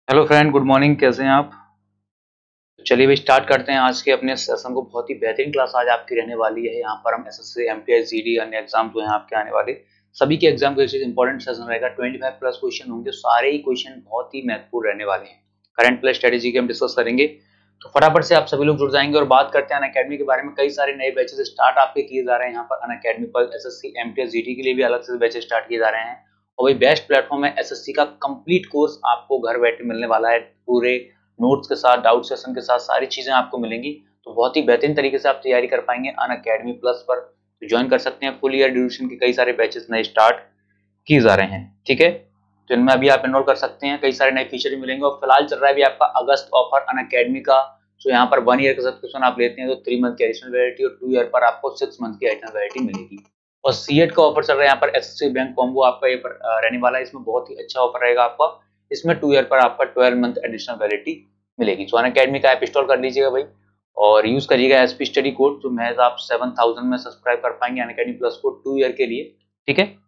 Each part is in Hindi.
Hello friend, good morning. कैसे हैं आप? तो चलिए भाई स्टार्ट करते हैं आज के अपने सेशन को। बहुत ही बेहतरीन क्लास आज आपकी रहने वाली है। यहाँ पर हम एसएससी, एमटीएस, जीडी अन्य एग्जाम जो हैं आपके आने वाले सभी के एग्जाम का इंपॉर्टेंट सेशन रहेगा। 25 प्लस क्वेश्चन होंगे। सारे ही क्वेश्चन बहुत ही महत्वपूर्ण रहने वाले हैं। करंट प्लस स्ट्रेटेजी के हम डिस्कस करेंगे, तो फटाफट से आप सभी लोग जुड़ जाएंगे। और बात करते हैं अनअकैडमी के बारे में। कई सारे नए बैचेस स्टार्ट आपके किए जा रहे हैं यहाँ पर अनअकैडमी पर। एसएससी, एमटीएस, जीडी के लिए भी अलग से बैचेस स्टार्ट किए जा रहे हैं। और वही बेस्ट प्लेटफॉर्म है एसएससी का। कंप्लीट कोर्स आपको घर बैठे मिलने वाला है, पूरे नोट्स के साथ, डाउट सेशन के साथ सारी चीजें आपको मिलेंगी। तो बहुत ही बेहतरीन तरीके से आप तैयारी कर पाएंगे अनअकैडमी प्लस पर। तो ज्वाइन कर सकते हैं। फुल ईयर ड्यूरेशन के कई सारे बैचेस नए स्टार्ट किए जा रहे हैं, ठीक है। तो इनमें अभी आप एनरोल कर सकते हैं। कई सारे नए फीचर भी मिलेंगे। और फिलहाल चल रहा है अभी आपका अगस्त ऑफर अनअकैडमी का। तो यहाँ पर 1 ईयर का सब्सक्रिप्शन आप लेते हैं तो 3 मंथ की एडिशनल वैलिडिटी और 2 ईयर पर आपको 6 मंथ की एडिशनल वैलिडिटी मिलेगी। और सीएट का ऑफर चल रहा है यहाँ पर। एसएससी बैंक कॉम्बो आपका ये पर रहने वाला है। इसमें बहुत ही अच्छा ऑफर रहेगा आपका। इसमें 2 ईयर पर आपका 12 मंथ एडिशनल वैलिडिटी मिलेगी। तो अनअकैडमी का ऐप इंस्टॉल कर लीजिएगा भाई, और यूज करिएगा एसपी स्टडी कोड। तो महज आप 7000 में सब्सक्राइब कर पाएंगे अनअकैडमी प्लस को 2 ईयर के लिए, ठीक है।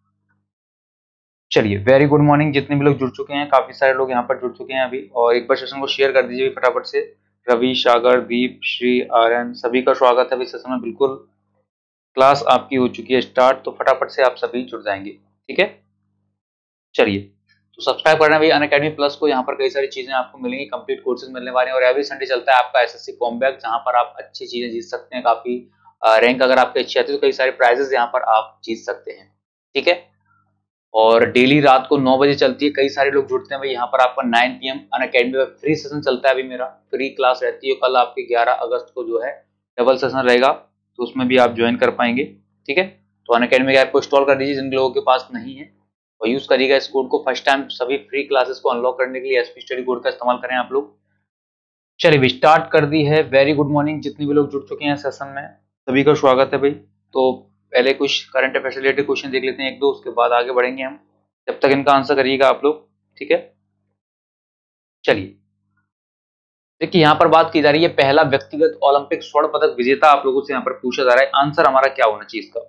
चलिए, वेरी गुड मॉर्निंग। जितने भी लोग जुड़ चुके हैं, काफी सारे लोग यहाँ पर जुड़ चुके हैं अभी। और एक बार सेशन को शेयर कर दीजिए फटाफट से। रवि, सागर, दीप, श्री, आर्यन, सभी का स्वागत है अभी सेशन में। बिल्कुल क्लास आपकी हो चुकी है स्टार्ट, तो फटाफट से आप सभी जुड़ जाएंगे, ठीक है। चलिए, तो सब्सक्राइब करना भाई अनअकैडमी प्लस को। यहाँ पर कई सारी चीजें आपको मिलेंगी, कंप्लीट कोर्सेज मिलने वाले हैं। और एवरी संडे चलता है आपका एसएससी कॉम्बैक, जहाँ पर आप अच्छी चीजें जीत सकते हैं। काफी रैंक अगर आपकी अच्छी आती है तो कई सारे प्राइजेस यहाँ पर आप जीत सकते हैं, ठीक है। और डेली रात को 9 बजे चलती है। कई सारे लोग जुड़ते हैं भाई यहाँ पर। आपका 9 PM अनअकैडमी में फ्री सेशन चलता है अभी मेरा। फ्री क्लास रहती है। कल आपके 11 अगस्त को जो है डबल सेशन रहेगा, तो उसमें भी आप ज्वाइन कर पाएंगे, ठीक है। तो अनअकैडमी ऐप को इंस्टॉल कर दीजिए जिन लोगों के पास नहीं है, और यूज करिएगा इस कोड को। फर्स्ट टाइम सभी फ्री क्लासेस को अनलॉक करने के लिए एसपी स्टडी कोड का इस्तेमाल करें आप लोग। चलिए भी स्टार्ट कर दी है। Very good morning. जितने भी लोग जुड़ चुके हैं सेशन में, सभी का स्वागत है भाई। तो पहले कुछ करंट अफेयर्स रिलेटेड क्वेश्चन देख लेते हैं एक दो, उसके बाद आगे बढ़ेंगे हम। जब तक इनका आंसर करिएगा आप लोग, ठीक है। चलिए, देखिए यहाँ पर बात की जा रही है पहला व्यक्तिगत ओलंपिक स्वर्ण पदक विजेता। आप लोगों से यहाँ पर पूछा जा रहा है आंसर हमारा क्या होना चाहिए इसका।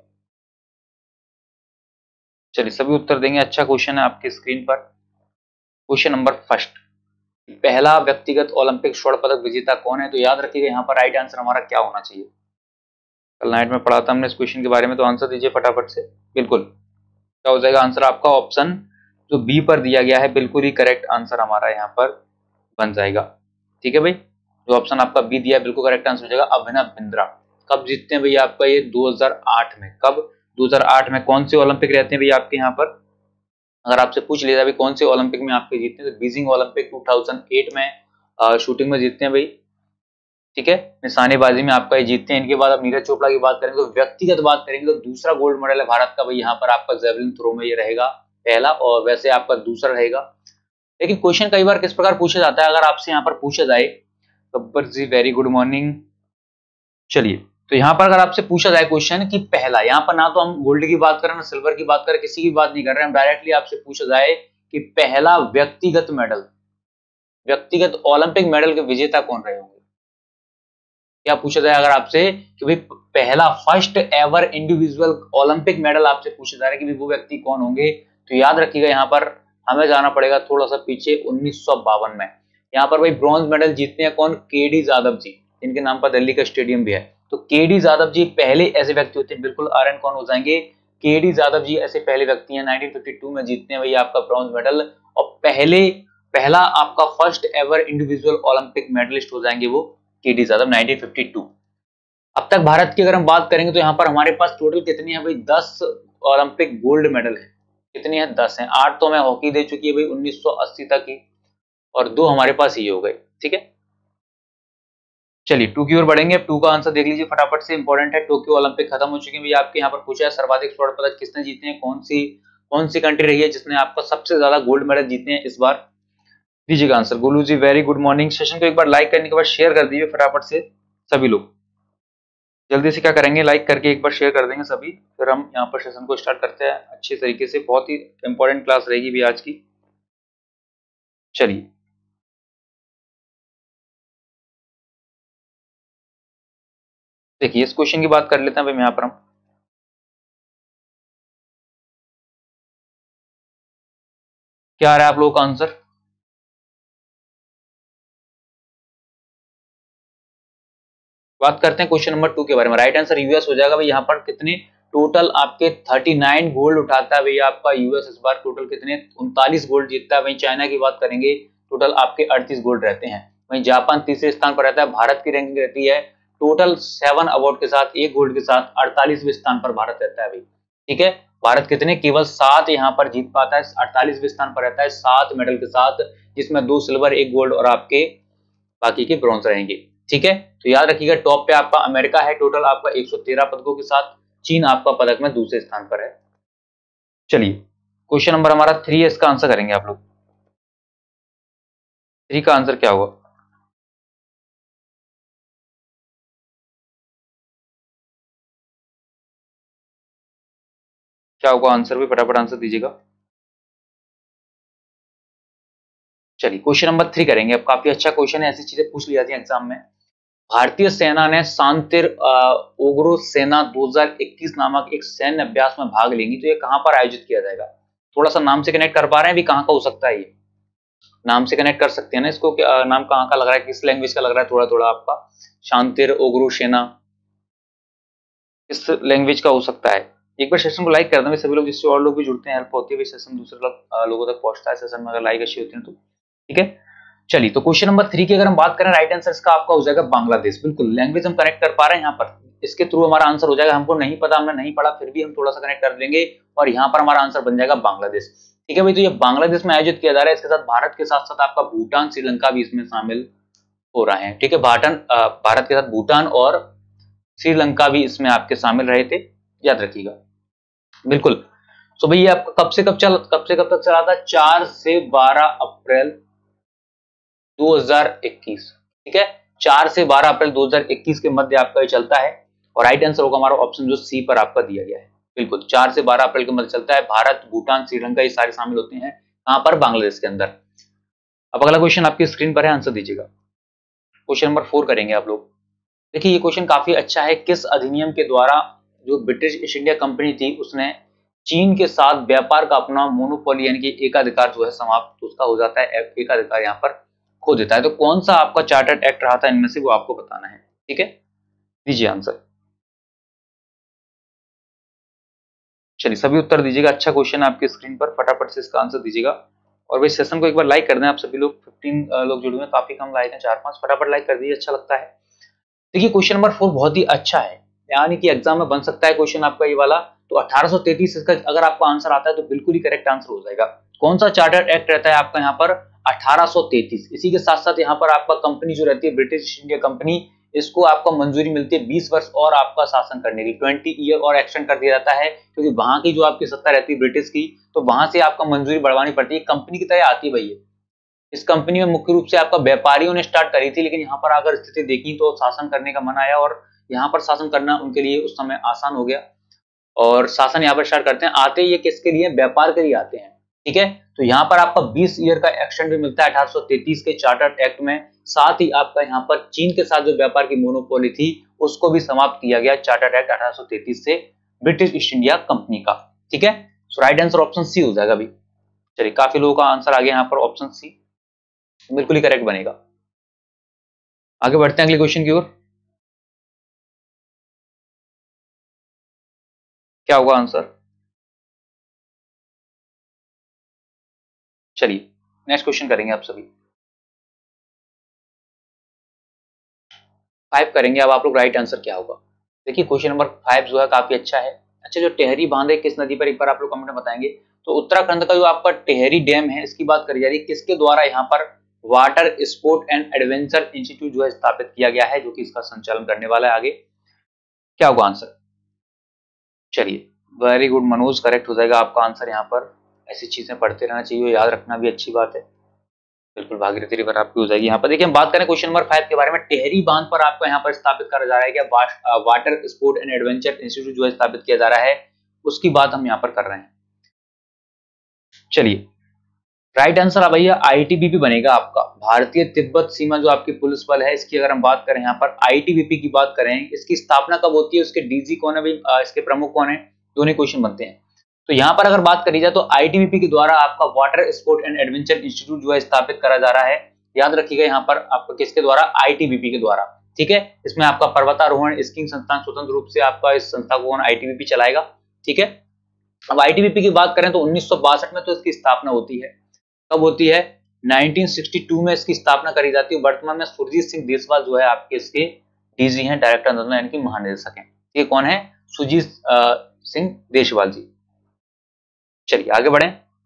चलिए, सभी उत्तर देंगे। अच्छा क्वेश्चन है आपकी स्क्रीन पर। क्वेश्चन नंबर फर्स्ट, पहला व्यक्तिगत ओलंपिक स्वर्ण पदक विजेता कौन है? तो याद रखिएगा यहाँ पर राइट आंसर हमारा क्या होना चाहिए। कल नाइट में पढ़ा था हमने इस क्वेश्चन के बारे में, तो आंसर दीजिए फटाफट से। बिल्कुल, क्या हो जाएगा आंसर आपका? ऑप्शन जो बी पर दिया गया है बिल्कुल ही करेक्ट आंसर हमारा यहाँ पर बन जाएगा, ठीक है भाई। जो ऑप्शन आपका बी दिया है बिल्कुल करेक्ट आंसर हो जाएगा। अभिनव बिंद्रा। कब जीतते हैं भैया आपका ये? 2008 में। कब? 2008 में। कौन से ओलंपिक रहते हैं भैया आपके यहाँ पर? अगर आपसे पूछ लिया जाए कौन से ओलंपिक में आपके जीतते हैं, तो बीजिंग ओलंपिक 2008 में शूटिंग में जीतते हैं भाई, ठीक है। निशानेबाजी में आपका ये जीतते हैं। इनके बाद अब नीरज चोपड़ा की बात करेंगे, तो व्यक्तिगत बात करेंगे तो दूसरा गोल्ड मेडल है भारत का भाई यहाँ पर आपका। जेवलिन थ्रो में ये रहेगा पहला, और वैसे आपका दूसरा रहेगा। लेकिन क्वेश्चन कई बार किस प्रकार पूछा जाता है, अगर आपसे यहाँ पर पूछा जाए, Gabbar ji very good morning. चलिए, तो यहाँ पर अगर आपसे पूछा जाए क्वेश्चन कि पहला, यहाँ पर ना तो हम गोल्ड की बात करें ना सिल्वर की बात करें, किसी की बात नहीं कर रहे हैं हम। डायरेक्टली आपसे पूछा जाए कि पहला व्यक्तिगत मेडल, व्यक्तिगत ओलंपिक मेडल के विजेता कौन रहे होंगे। क्या पूछा जाए अगर आपसे कि भाई पहला first ever individual Olympic medal आपसे पूछा जा रहा है कि भाई वो व्यक्ति कौन होंगे, तो याद रखिएगा यहाँ पर हमें जाना पड़ेगा थोड़ा सा पीछे 1952 में। यहाँ पर भाई ब्रॉन्ज मेडल जीतते हैं कौन? केडी यादव जी, इनके नाम पर दिल्ली का स्टेडियम भी है। तो केडी यादव जी पहले ऐसे व्यक्ति होते हैं। बिल्कुल आर्यन कौन हो जाएंगे? केडी यादव जी ऐसे पहले व्यक्ति हैं। 1952 में जीतते हैं भाई आपका ब्रॉन्ज मेडल। और पहला आपका first ever individual Olympic medalist हो जाएंगे वो केडी यादव, 1952। अब तक भारत की अगर हम बात करेंगे तो यहाँ पर हमारे पास टोटल कितनी है भाई? 10 ओलंपिक गोल्ड मेडल है। कितनी है? 10 है। 8 तो हमें हॉकी दे चुकी है भाई 1980 तक की, और 2 हमारे पास ये हो गए, ठीक है। चलिए, 2 की ओर बढ़ेंगे। अब 2 का आंसर देख लीजिए फटाफट से, इंपॉर्टेंट है। टोक्यो ओलंपिक खत्म हो चुके हैं भैया आपके। यहाँ पर पूछा है सर्वाधिक स्वर्ण पदक किसने जीते हैं? कौन सी कंट्री रही है जिसने आपका सबसे ज्यादा गोल्ड मेडल जीते हैं इस बार? दीजिएगा answer. Golu ji very good morning. Session को एक बार लाइक करने के बाद शेयर कर दीजिए फटाफट से सभी लोग। जल्दी से क्या करेंगे, लाइक करके एक बार शेयर कर देंगे सभी, फिर हम यहाँ पर सेशन को स्टार्ट करते हैं अच्छे तरीके से। बहुत ही इंपॉर्टेंट क्लास रहेगी भी आज की। चलिए, देखिए इस क्वेश्चन की बात कर लेते हैं भाई। यहाँ पर हम क्या आ रहा है आप लोगों का आंसर? बात करते हैं क्वेश्चन नंबर 2 के बारे में। राइट आंसर यूएस हो जाएगा भाई। यहाँ पर कितने टोटल आपके 39 गोल्ड उठाता है भैया आपका यूएस इस बार। टोटल कितने 39 गोल्ड जीतता है। वहीं चाइना की बात करेंगे टोटल आपके 38 गोल्ड रहते हैं। वहीं जापान तीसरे स्थान पर रहता है। भारत की रैंकिंग रहती है टोटल 7 अवार्ड के साथ 1 गोल्ड के साथ 48वें स्थान पर भारत रहता है भाई। ठीक है, भारत कितने केवल 7 यहाँ पर जीत पाता है, 48वें स्थान पर रहता है 7 मेडल के साथ, जिसमें 2 सिल्वर 1 गोल्ड और आपके बाकी के ब्रॉन्ज रहेंगे। ठीक है, तो याद रखिएगा टॉप पे आपका अमेरिका है टोटल आपका 113 पदकों के साथ। चीन आपका पदक में दूसरे स्थान पर है। चलिए क्वेश्चन नंबर हमारा 3 है, इसका आंसर करेंगे आप लोग। 3 का आंसर क्या होगा? क्या होगा आंसर भी फटाफट आंसर दीजिएगा। चलिए क्वेश्चन नंबर 3 करेंगे। अब काफी अच्छा क्वेश्चन है, ऐसी चीजें पूछ ली जाती है एग्जाम में। भारतीय सेना ने शांतिर ओग्रो सेना 2021 नामक एक सैन्य अभ्यास में भाग लेंगी, तो ये कहां पर आयोजित किया जाएगा? थोड़ा सा नाम से कनेक्ट कर पा रहे हैं भी, कहां का हो सकता है ये? नाम से कनेक्ट कर सकते हैं ना इसको, नाम कहां का लग रहा है, किस लैंग्वेज का लग रहा है? थोड़ा थोड़ा आपका शांतिर ओग्रो सेना किस लैंग्वेज का हो सकता है? एक बार सेशन को लाइक कर देंगे सभी लोग, जिससे और लोग भी जुड़ते हैं, हेल्प होती है, सेशन दूसरे लोगों तक पहुंचता है सेशन में अगर लाइक अच्छी होती है तो। ठीक है, चलिए तो क्वेश्चन नंबर 3 की अगर हम बात करें, राइट आंसर इसका आपका हो जाएगा बांग्लादेश। बिल्कुल लैंग्वेज हम कनेक्ट कर पा रहे हैं यहाँ पर, इसके थ्रू हमारा आंसर हो जाएगा। हमको नहीं पता, हमने नहीं पढ़ा, फिर भी हम थोड़ा सा कनेक्ट कर लेंगे और यहाँ पर हमारा आंसर बन जाएगा बांग्लादेश। ठीक है भाई, तो ये बांग्लादेश में आयोजित किया जा रहा है। इसके साथ भारत के साथ साथ आपका भूटान श्रीलंका भी इसमें शामिल हो रहे हैं। ठीक है, भारत के साथ भूटान और श्रीलंका भी इसमें आपके शामिल रहे थे, याद रखिएगा। बिल्कुल, तो भैया आपका कब से कब तक चला था? 4 से 12 अप्रैल 2021। ठीक है, 4 से 12 अप्रैल 2021 के मध्य आपका ये चलता है और राइट आंसर होगा हमारा ऑप्शन जो सी पर आपका दिया गया है। बिल्कुल 4 से 12 अप्रैल के मध्य चलता है। भारत, भूटान, श्रीलंका ये सारे शामिल होते हैं कहां पर? बांग्लादेश के अंदर। अब अगला क्वेश्चन आपकी स्क्रीन पर है, आंसर दीजिएगा। क्वेश्चन नंबर 4 करेंगे आप लोग। देखिए ये क्वेश्चन काफी अच्छा है। किस अधिनियम के द्वारा जो ब्रिटिश ईस्ट इंडिया कंपनी थी उसने चीन के साथ व्यापार का अपना मोनोपोली यानी कि एकाधिकार जो है समाप्त उसका हो जाता है, एकाधिकार यहाँ पर खो देता है। तो कौन सा आपका चार्टर्ड एक्ट रहा था इनमें से, वो आपको बताना है। ठीक है, दीजिए आंसर। चलिए सभी उत्तर दीजिएगा, अच्छा क्वेश्चन है आपकी स्क्रीन पर, फटाफट से इसका आंसर दीजिएगा। और भाई सेशन को एक बार लाइक कर दें आप सभी लोग। 15 लोग जुड़े हुए हैं, काफी कम लाइक है, 4-5, फटाफट लाइक कर दीजिए, अच्छा लगता है। देखिए क्वेश्चन नंबर 4 बहुत ही अच्छा है, यानी कि एग्जाम में बन सकता है क्वेश्चन आपका ये वाला। तो 1833 इसका अगर आपका आंसर आता है तो बिल्कुल ही करेक्ट आंसर हो जाएगा। कौन सा चार्टर्ड एक्ट रहता है आपका यहाँ पर? 1833। इसी के साथ साथ यहाँ पर आपका कंपनी जो रहती है ब्रिटिश इंडिया कंपनी, इसको आपको मंजूरी मिलती है 20 वर्ष और आपका शासन करने की, 20 ईयर और एक्सटेंड कर दिया जाता है, क्योंकि वहां की जो आपकी सत्ता रहती है ब्रिटिश की, तो वहां से आपका मंजूरी बढ़वानी पड़ती है। कंपनी की तरह आती है भैया। इस कंपनी में मुख्य रूप से आपका व्यापारियों ने स्टार्ट करी थी, लेकिन यहाँ पर अगर स्थिति देखी तो शासन करने का मन आया और यहाँ पर शासन करना उनके लिए उस समय आसान हो गया और शासन यहाँ पर स्टार्ट करते हैं। आते ये किसके लिए? व्यापार के लिए आते हैं। ठीक है, तो यहाँ पर आपका 20 ईयर का एक्सटेंड भी मिलता है 1833 के चार्टर्ड एक्ट में। साथ ही आपका यहाँ पर चीन के साथ जो व्यापार की मोनोपोली थी उसको भी समाप्त किया गया चार्टर्ड एक्ट 1833 से ब्रिटिश ईस्ट इंडिया कंपनी का। ठीक है, so right answer option C हो जाएगा अभी। चलिए काफी लोगों का आंसर आ गया यहाँ पर ऑप्शन सी, बिल्कुल ही करेक्ट बनेगा। आगे बढ़ते हैं अगले क्वेश्चन की ओर। क्या होगा आंसर? चलिए नेक्स्ट क्वेश्चन करेंगे आप सभी। 5 करेंगे अब आप लोग, राइट आंसर क्या होगा? देखिए क्वेश्चन नंबर 5 जो है काफी अच्छा है। अच्छा, जो टेहरी बांध है किस नदी पर, एक बार आप लोग कमेंट में बताएंगे। तो उत्तराखंड का जो आपका टेहरी डैम है इसकी बात करी जा रही है, किसके द्वारा यहाँ पर water sport and adventure institute जो है स्थापित किया गया है, जो कि इसका संचालन करने वाला है। आगे क्या होगा आंसर? चलिए वेरी गुड मनोज, करेक्ट हो जाएगा आपका आंसर यहाँ पर। ऐसी चीजें पढ़ते रहना चाहिए, याद रखना भी अच्छी बात है। बिल्कुल भागीरथी रिवर आपकी हो जाएगी। यहाँ पर देखिए हम बात करें क्वेश्चन नंबर 5 के बारे में। टेहरी बांध पर आपको यहाँ पर स्थापित करा जा रहा है क्या water sport and adventure institute जो है स्थापित किया जा रहा है, उसकी बात हम यहाँ पर कर रहे हैं। चलिए राइट आंसर भैया आईटीबीपी बनेगा आपका, भारतीय तिब्बत सीमा जो आपकी पुलिस बल है, इसकी अगर हम बात करें यहाँ पर आईटीबीपी की बात करें, इसकी स्थापना कब होती है, उसके डीजी कौन है, इसके प्रमुख कौन है, दोनों क्वेश्चन बनते हैं। तो यहाँ पर अगर बात करी जाए तो आईटीबीपी के द्वारा आपका water sport and adventure institute जो है स्थापित करा जा रहा है। याद रखिएगा यहाँ पर आपका किसके द्वारा? आईटीबीपी के द्वारा। ठीक है। इसमें आपका पर्वतारोहण स्कीइंग संस्थान स्वतंत्र रूप से आपका इस संस्था को आईटीबीपी चलाएगा, ठीक है। अब आईटीबीपी की बात करें तो 1962 में तो इसकी स्थापना होती है। कब होती है? 1962 में इसकी स्थापना करी जाती है। वर्तमान में सुरजीत सिंह देसवाल जो है आपके इसके डीजी हैं, डायरेक्टर जनरल यानी कि महानिदेशक हैं। ये कौन है? सुरजीत सिंह देसवाल जी। चलिए आगे बढ़े।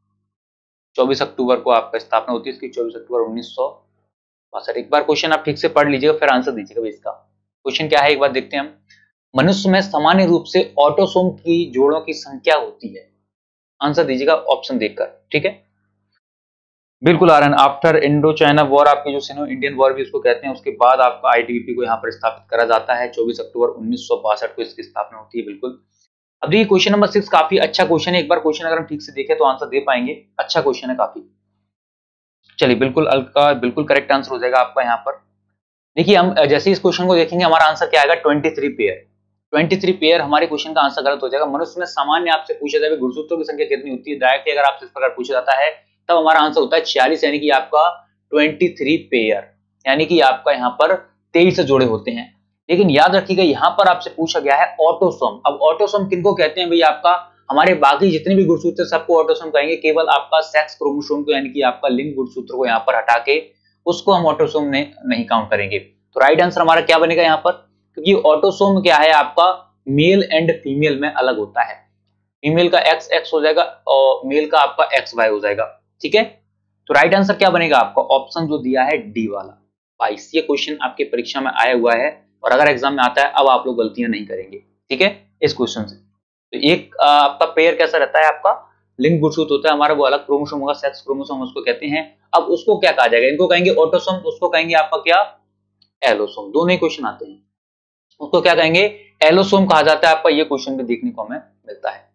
24 अक्टूबर को आपका स्थापना होती है इसकी, 24 अक्टूबर 1962। एक बार क्वेश्चन आप ठीक से पढ़ लीजिएगा, फिर आंसर दीजिएगा इसका। क्वेश्चन क्या है एक बार देखते हैं हम। मनुष्य में सामान्य रूप से ऑटोसोम की जोड़ों की संख्या होती है। आंसर दीजिएगा ऑप्शन देखकर, ठीक है। बिल्कुल Aryan, after Indo China war, आपकी जो सिनो इंडियन वॉर भी उसको कहते हैं, उसके बाद आपका आईटीबीपी को यहाँ पर स्थापित करा जाता है। 24 अक्टूबर 1962 को इसकी स्थापना होती है, बिल्कुल। अब देखिए क्वेश्चन नंबर 6 काफी अच्छा क्वेश्चन है। एक बार क्वेश्चन अगर हम ठीक से देखें तो आंसर दे पाएंगे। अच्छा क्वेश्चन है काफी। चलिए बिल्कुल का बिल्कुल करेक्ट आंसर हो जाएगा आपका यहाँ पर। देखिए हम जैसे इस क्वेश्चन को देखेंगे हमारा आंसर क्या आएगा? 23 पेयर। 23 पेयर हमारे क्वेश्चन का आंसर गलत हो जाएगा। मनुष्य में सामान्य आपसे पूछा जाए गुणसूत्रों की संख्या कितनी होती है, डायरेक्टली अगर आपसे इस प्रकार पूछा जाता है तब हमारा आंसर होता है 46, यानी कि आपका 23 पेयर, यानी कि आपका यहाँ पर 23 जोड़े होते हैं। लेकिन याद रखिएगा यहाँ पर आपसे पूछा गया है ऑटोसोम। अब ऑटोसोम किनको कहते हैं भाई? आपका हमारे बाकी जितने भी गुणसूत्र सबको ऑटोसोम कहेंगे, केवल आपका सेक्स क्रोमोसोम को यानी कि आपका लिंग गुणसूत्र को यहाँ पर हटा के उसको हम ऑटोसोम में नहीं काउंट करेंगे। तो राइट आंसर हमारा क्या बनेगा यहाँ पर? क्योंकि ऑटोसोम क्या है आपका मेल एंड फीमेल में अलग होता है। फीमेल का XX हो जाएगा और मेल का आपका XY हो जाएगा, ठीक है। तो राइट आंसर क्या बनेगा आपका? ऑप्शन जो दिया है डी वाला 22। ये क्वेश्चन आपके परीक्षा में आया हुआ है और अगर एग्जाम में आता है अब आप लोग गलतियां नहीं करेंगे, ठीक है, इस क्वेश्चन से। तो एक आपका पेयर कैसा रहता है? आपका लिंग गुणसूत्र होता है हमारा, वो अलग क्रोमोसोम होगा, सेक्स क्रोमोसोम उसको कहते हैं। अब उसको क्या कहा जाएगा? इनको कहेंगे ऑटोसोम, उसको कहेंगे आपका क्या? एलोसोम। दोनों ही क्वेश्चन आते हैं। उसको क्या कहेंगे? एलोसोम कहा जाता है आपका। ये क्वेश्चन भी देखने को हमें मिलता है।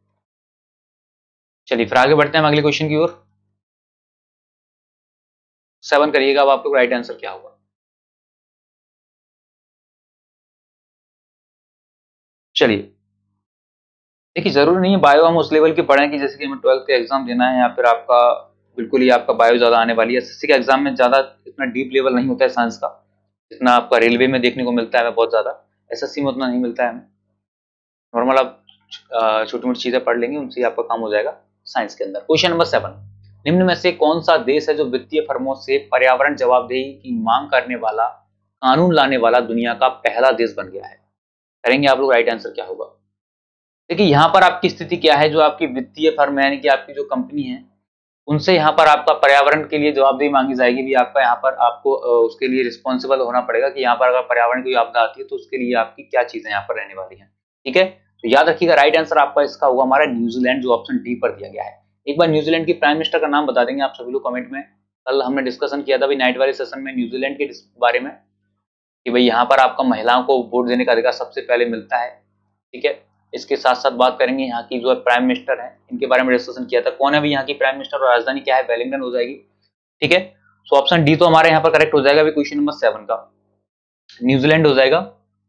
चलिए फिर आगे बढ़ते हैं अगले क्वेश्चन की ओर। 7 करिएगा अब आप लोग, राइट आंसर क्या होगा? चलिए देखिए जरूरी नहीं है बायो हम उस लेवल की पढ़ें कि जैसे कि हमें 12th का एग्जाम देना है या फिर आपका बिल्कुल ही आपका बायो ज्यादा आने वाली है। एसएससी के एग्जाम में ज्यादा इतना डीप लेवल नहीं होता है साइंस का, जितना आपका रेलवे में देखने को मिलता है हमें बहुत ज्यादा। एसएससी में उतना नहीं मिलता है हमें। नॉर्मल आप छोटी मोटी चीजें पढ़ लेंगे, उनसे आपका काम हो जाएगा साइंस के अंदर। क्वेश्चन नंबर 7, निम्न में से कौन सा देश है जो वित्तीय फर्मों से पर्यावरण जवाबदेही की मांग करने वाला कानून लाने वाला दुनिया का पहला देश बन गया है? करेंगे आप लोग, राइट आंसर क्या होगा? देखिए यहाँ पर आपकी स्थिति क्या है? जो आपकी वित्तीय फर्म है यानी कि आपकी जो कंपनी है, उनसे यहाँ पर आपका पर्यावरण के लिए जवाबदेही मांगी जाएगी भी। आपका यहाँ पर आपको उसके लिए रिस्पॉन्सिबल होना पड़ेगा कि यहाँ पर अगर पर्यावरण की आपदा आती है तो उसके लिए आपकी क्या चीजें यहाँ पर रहने वाली है, ठीक है। तो याद रखिएगा राइट आंसर आपका इसका होगा हमारा न्यूजीलैंड, जो ऑप्शन डी पर दिया गया है। एक बार न्यूजीलैंड की प्राइम मिनिस्टर का नाम बता देंगे आप सभी लोग कमेंट में। कल हमने डिस्कशन किया था भाई नाइट वाले सेशन में न्यूजीलैंड के बारे में कि भाई यहाँ पर आपका महिलाओं को वोट देने का अधिकार सबसे पहले मिलता है, ठीक है। इसके साथ साथ बात करेंगे यहाँ की जो प्राइम मिनिस्टर है, इनके बारे में डिस्कशन किया था। कौन है भी यहाँ की प्राइम मिनिस्टर और राजधानी क्या है? वेलिंगटन हो जाएगी, ठीक है। सो ऑप्शन डी तो हमारे यहाँ पर करेक्ट हो जाएगा अभी क्वेश्चन नंबर 7 का, न्यूजीलैंड हो जाएगा।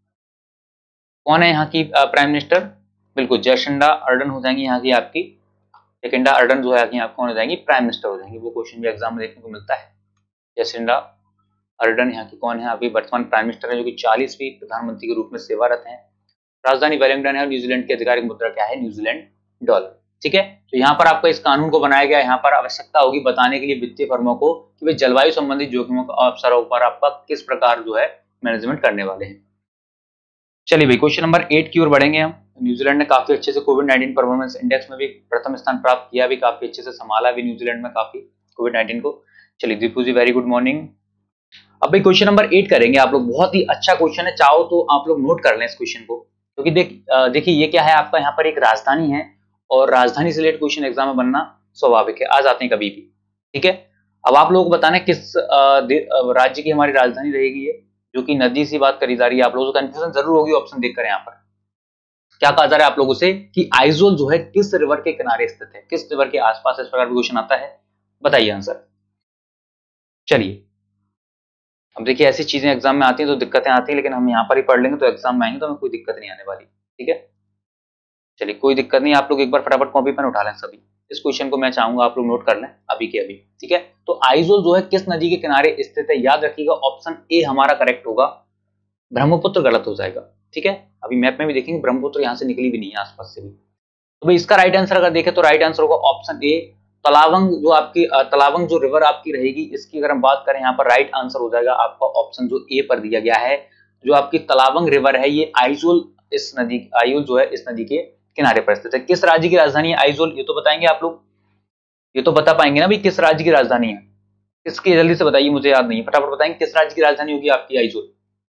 कौन है यहाँ की प्राइम मिनिस्टर? बिल्कुल जैसिंडा अर्डन हो जाएंगी यहाँ की आपकी। जैसिंडा अर्डन जो है आपकी कौन हो जाएंगी? प्राइम मिनिस्टर हो जाएंगी। वो क्वेश्चन भी एग्जाम में देखने को मिलता है। जैसिंडा अर्डन यहाँ की कौन है? अभी वर्तमान प्राइम मिनिस्टर है, जो कि 40वीं प्रधानमंत्री के रूप में सेवारत हैं। राजधानी वेलिंगटन है और न्यूजीलैंड की आधिकारिक मुद्रा क्या है? न्यूजीलैंड डॉलर, ठीक है। तो यहाँ पर आपका इस कानून को बनाया गया, यहाँ पर आवश्यकता होगी बताने के लिए वित्तीय फर्मों को कि वे जलवायु संबंधित जोखिमों का अवसरों पर आपका किस प्रकार जो है मैनेजमेंट करने वाले हैं। चलिए भाई क्वेश्चन नंबर 8 की ओर बढ़ेंगे हम। न्यूजीलैंड ने काफी अच्छे से कोविड-19 परफॉर्मेंस इंडेक्स में भी प्रथम स्थान प्राप्त किया, भी काफी अच्छे से संभाला भी न्यूजीलैंड में काफी कोविड-19 को। चलिए Deepu ji very good morning. अब भाई क्वेश्चन नंबर 8 करेंगे आप लोग। बहुत ही अच्छा क्वेश्चन है, चाहो तो आप लोग नोट कर लें इस क्वेश्चन को, क्योंकि देखिए ये क्या है आपका यहाँ पर एक राजधानी है और राजधानी से रिलेटेड क्वेश्चन एग्जाम में बनना स्वाभाविक है, आ जाते हैं कभी भी, ठीक है। अब आप लोगों को बताना है किस राज्य की हमारी राजधानी रहेगी ये, जो कि नदी से बात करी जा रही है। आप लोगों को कंफ्यूजन जरूर होगी ऑप्शन देखकर। यहाँ पर क्या कहा जा रहा है आप लोगों से कि आइजोल जो है किस रिवर के किनारे स्थित है, किस रिवर के आसपास, इस प्रकार क्वेश्चन आता है, बताइए आंसर। चलिए अब देखिए ऐसी चीजें एग्जाम में आती हैं तो दिक्कतें आती हैं, लेकिन हम यहाँ पर ही पढ़ लेंगे तो एग्जाम में आएंगे तो हमें कोई दिक्कत नहीं आने वाली, ठीक है। चलिए कोई दिक्कत नहीं, आप लोग एक बार फटाफट कॉपी पेन उठा लें सभी। इस क्वेश्चन को मैं चाहूंगा आप लोग नोट कर लें अभी के अभी, ठीक है। तो आइजोल जो है किस नदी के किनारे स्थित है? याद रखिएगा ऑप्शन ए हमारा करेक्ट होगा, ब्रह्मपुत्र गलत हो जाएगा, ठीक है। अभी मैप में भी देखेंगे ब्रह्मपुत्र यहाँ से निकली भी नहीं है आसपास से भी। तो भाई इसका राइट आंसर अगर देखें तो राइट आंसर होगा ऑप्शन ए, तलावंग। जो आपकी तलावंग जो रिवर आपकी रहेगी, इसकी अगर हम बात करें यहाँ पर राइट आंसर हो जाएगा आपका ऑप्शन जो ए पर दिया गया है। जो आपकी तलावंग रिवर है ये आइजोल, इस नदी, आइजोल जो है इस नदी के किनारे पर स्थित है। किस राज्य की राजधानी है आइजोल, ये तो बताएंगे आप लोग, ये तो बता पाएंगे ना भाई किस राज्य की राजधानी है? किसकी, जल्दी से बताइए, मुझे याद नहीं है, फटाफट बताएंगे किस राज्य की राजधानी होगी आपकी आइजोल?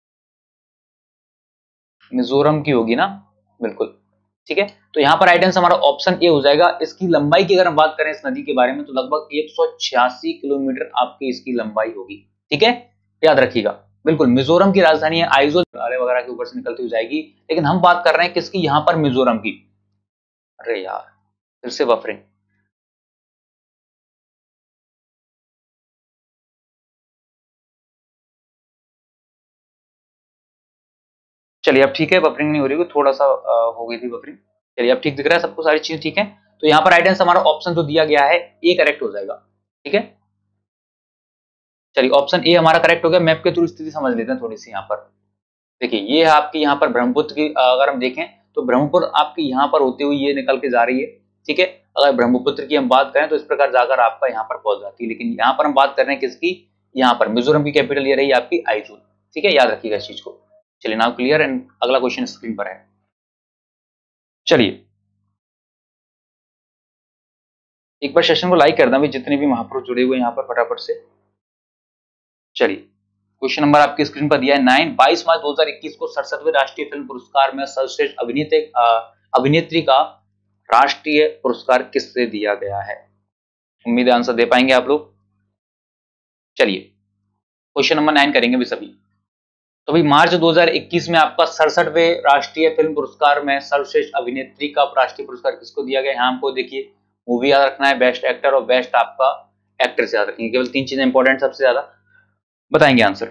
मिजोरम की होगी ना, बिल्कुल, ठीक है। तो यहाँ पर राइट आंसर हमारा ऑप्शन ए हो जाएगा। इसकी लंबाई की अगर हम बात करें इस नदी के बारे में तो लगभग 186 किलोमीटर आपकी इसकी लंबाई होगी, ठीक है, याद रखिएगा। बिल्कुल, मिजोरम की राजधानी है आइजोल, वगैरह के ऊपर से निकलती हुई जाएगी। लेकिन हम बात कर रहे हैं किसकी यहाँ पर, मिजोरम की। अरे यार, फिर से बफरिंग। चलिए अब ठीक है, बफरिंग नहीं हो रही है, थोड़ा सा हो गई थी बफरिंग। चलिए अब ठीक दिख रहा है सबको, सारी चीज ठीक है। तो यहाँ पर राइट आंसर हमारा ऑप्शन जो दिया गया है ए करेक्ट हो जाएगा, ठीक है। चलिए ऑप्शन ए हमारा करेक्ट हो गया। मैप के थ्रू स्थिति समझ लेते हैं थोड़ी सी यहाँ पर। देखिए ये है आपकी यहाँ पर ब्रह्मपुत्र की, अगर हम देखें तो ब्रह्मपुत्र आपकी यहाँ पर होते हुए ये निकल के जा रही है, ठीक है। अगर ब्रह्मपुत्र की हम बात करें तो इस प्रकार जाकर आपका यहाँ पर पहुंच जाती है। लेकिन यहाँ पर हम बात कर रहे हैं किसकी, यहाँ पर मिजोरम की कैपिटल ये रही आपकी आइजोल, ठीक है, याद रखिएगा इस चीज को। चलिए नाउ क्लियर, एंड अगला क्वेश्चन स्क्रीन पर है। चलिए एक बार सेशन को लाइक कर दें भाई, जितने भी महापुरुष जुड़े हुए हैं यहाँ पर फटाफट से। चलिए क्वेश्चन नंबर आपकी स्क्रीन पर दिया है 9। 22 मार्च 2021 को 67वें राष्ट्रीय फिल्म पुरस्कार में सर्वश्रेष्ठ अभिनेत्री का राष्ट्रीय पुरस्कार किससे दिया गया है? उम्मीद है आंसर दे पाएंगे आप लोग। चलिए क्वेश्चन नंबर 9 करेंगे भी सभी। तो भाई मार्च 2021 में आपका 67वें राष्ट्रीय फिल्म पुरस्कार में सर्वश्रेष्ठ अभिनेत्री का राष्ट्रीय पुरस्कार किसको दिया गया? यहाँ हमको देखिए मूवी याद रखना है, बेस्ट एक्टर और बेस्ट आपका एक्ट्रेस याद रखेंगे, केवल 3 चीजें इंपॉर्टेंट सबसे ज्यादा बताएंगे आंसर।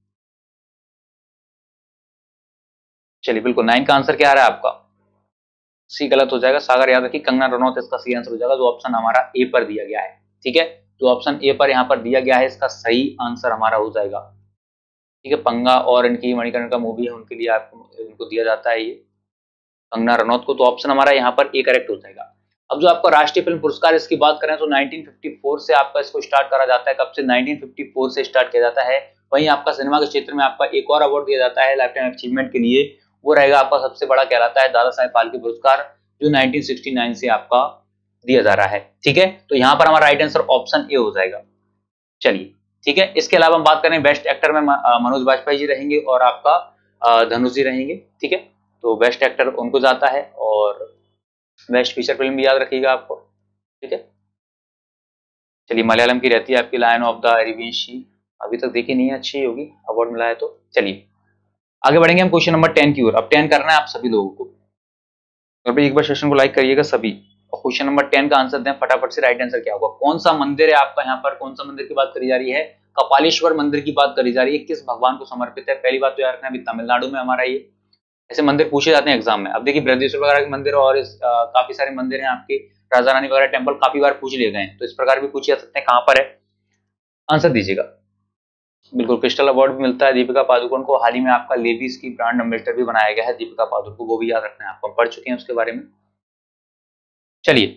चलिए बिल्कुल 9 का आंसर क्या आ रहा है आपका? सी गलत हो जाएगा, सागर याद रखिए, कंगना रनौत इसका सी आंसर हो जाएगा, जो ऑप्शन हमारा ए पर दिया गया है, ठीक है। तो ऑप्शन ए पर यहाँ पर दिया गया है, इसका सही आंसर हमारा हो जाएगा, ठीक है। पंगा और इनकी मणिकर्ण का मूवी है, उनके लिए आपको इनको दिया जाता है ये कंगना रनौत को। तो ऑप्शन हमारा यहाँ पर ए करेक्ट हो जाएगा। अब जो आपका राष्ट्रीय फिल्म पुरस्कार इसकी बात करें तो 1954 से आपका इसको स्टार्ट करा जाता है। कब से? 1954 से स्टार्ट किया जाता है। वहीं आपका सिनेमा के क्षेत्र में आपका एक और अवार्ड दिया जाता है लाइफ टाइम अचीवमेंट के लिए, वो रहेगा आपका सबसे बड़ा कहलाता है दादा साहेब फाल्के पुरस्कार, जो 1969 से आपका दिया जा रहा है, ठीक है। तो यहाँ पर हमारा राइट आंसर ऑप्शन ए हो जाएगा। चलिए ठीक है, इसके अलावा हम बात करें बेस्ट एक्टर में मनोज बाजपेयी जी रहेंगे और आपका धनुष जी रहेंगे, ठीक है। तो बेस्ट एक्टर उनको जाता है और बेस्ट फीचर फिल्म भी याद रखिएगा आपको, ठीक है। चलिए मलयालम की रहती है आपकी lion of the Arabian sea, अभी तक देखी नहीं है, अच्छी होगी, अवार्ड मिला है तो। चलिए आगे बढ़ेंगे हम क्वेश्चन नंबर 10 की ओर। अब 10 करना है आप सभी लोगों को, और भाई एक बार सेशन को लाइक करिएगा सभी, और क्वेश्चन नंबर 10 का आंसर दें फटाफट से। राइट आंसर क्या होगा? कौन सा मंदिर है आपका यहाँ पर, कौन सा मंदिर की बात करी जा रही है? कपालेश्वर मंदिर की बात करी जा रही है। किस भगवान को समर्पित है? पहली बात तो याद रखना, अभी तमिलनाडु में हमारा ये ऐसे मंदिर पूछे जाते हैं एग्जाम में। अब देखिए बृहदेश्वर वगैरह के मंदिर और काफी सारे मंदिर हैं आपके, राजा रानी वगैरह टेम्पल काफी बार पूछ लिए गए हैं, तो इस प्रकार भी पूछे जा सकते हैं। कहां पर है? आंसर दीजिएगा। बिल्कुल, क्रिस्टल अवार्ड भी मिलता है दीपिका पादुकोण को। हाल ही में आपका लेविस की ब्रांड एम्बेसडर भी बनाया गया है दीपिका पादुकोण को, वो भी याद रखना है आपको, पढ़ चुके हैं उसके बारे में। चलिए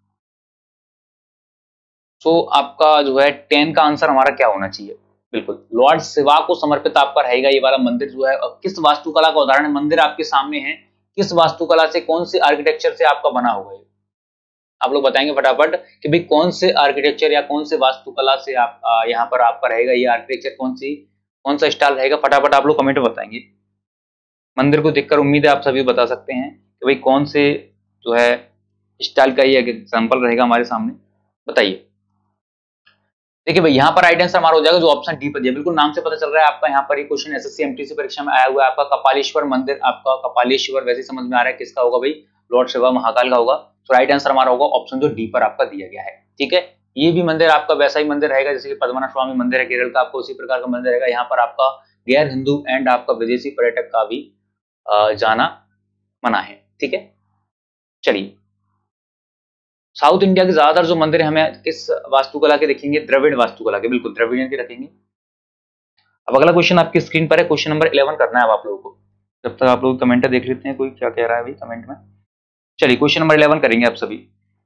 तो आपका जो है 10 का आंसर हमारा क्या होना चाहिए? बिल्कुल लॉर्ड शिवा को समर्पित आपका रहेगा ये वाला मंदिर जो है। और किस वास्तुकला का उदाहरण? मंदिर आपके सामने है, किस वास्तुकला से, कौन से आर्किटेक्चर से आपका बना होगा ये? आप लोग बताएंगे फटाफट कि भाई कौन से आर्किटेक्चर या कौन से वास्तुकला से आप यहाँ पर आपका रहेगा ये आर्किटेक्चर, कौन सा स्टाइल रहेगा? फटाफट आप लोग कमेंट में बताएंगे। मंदिर को देखकर उम्मीद है आप सभी बता सकते हैं कि भाई कौन से जो है स्टाइल का ये एग्जाम्पल रहेगा हमारे सामने, बताइए। देखिए भाई यहाँ पर राइट आंसर हमारा हो जाएगा जो ऑप्शन डी पर दिया। बिल्कुल नाम से पता चल रहा है आपका यहाँ पर ये क्वेश्चन एसएससी एमटीसी परीक्षा में आया हुआ है। आपका कपालेश्वर मंदिर, आपका कपालेश्वर वैसे समझ में आ रहा है किसका होगा भाई? लॉर्ड शिवा महाकाल का होगा। तो राइट आंसर हमारा होगा ऑप्शन जो डी पर आपका दिया गया है, ठीक है। ये भी मंदिर आपका वैसा ही मंदिर रहेगा जैसे कि पद्मनाभ स्वामी मंदिर है केरल का, आपको उसी प्रकार का मंदिर रहेगा। यहाँ पर आपका गैर हिंदू एंड आपका विदेशी पर्यटक का भी जाना मना है, ठीक है। चलिए साउथ इंडिया के ज्यादातर जो मंदिर हमें किस वास्तुकला के देखेंगे? द्रविड़ वास्तुकला के, बिल्कुल द्रविडियन के रखेंगे। अब अगला क्वेश्चन आपकी स्क्रीन पर है, क्वेश्चन नंबर 11 करना है अब आप लोगों को। जब तक आप लोग कमेंट देख लेते हैं कोई क्या कह रहा है अभी कमेंट में। चलिए क्वेश्चन नंबर 11 करेंगे आप सभी।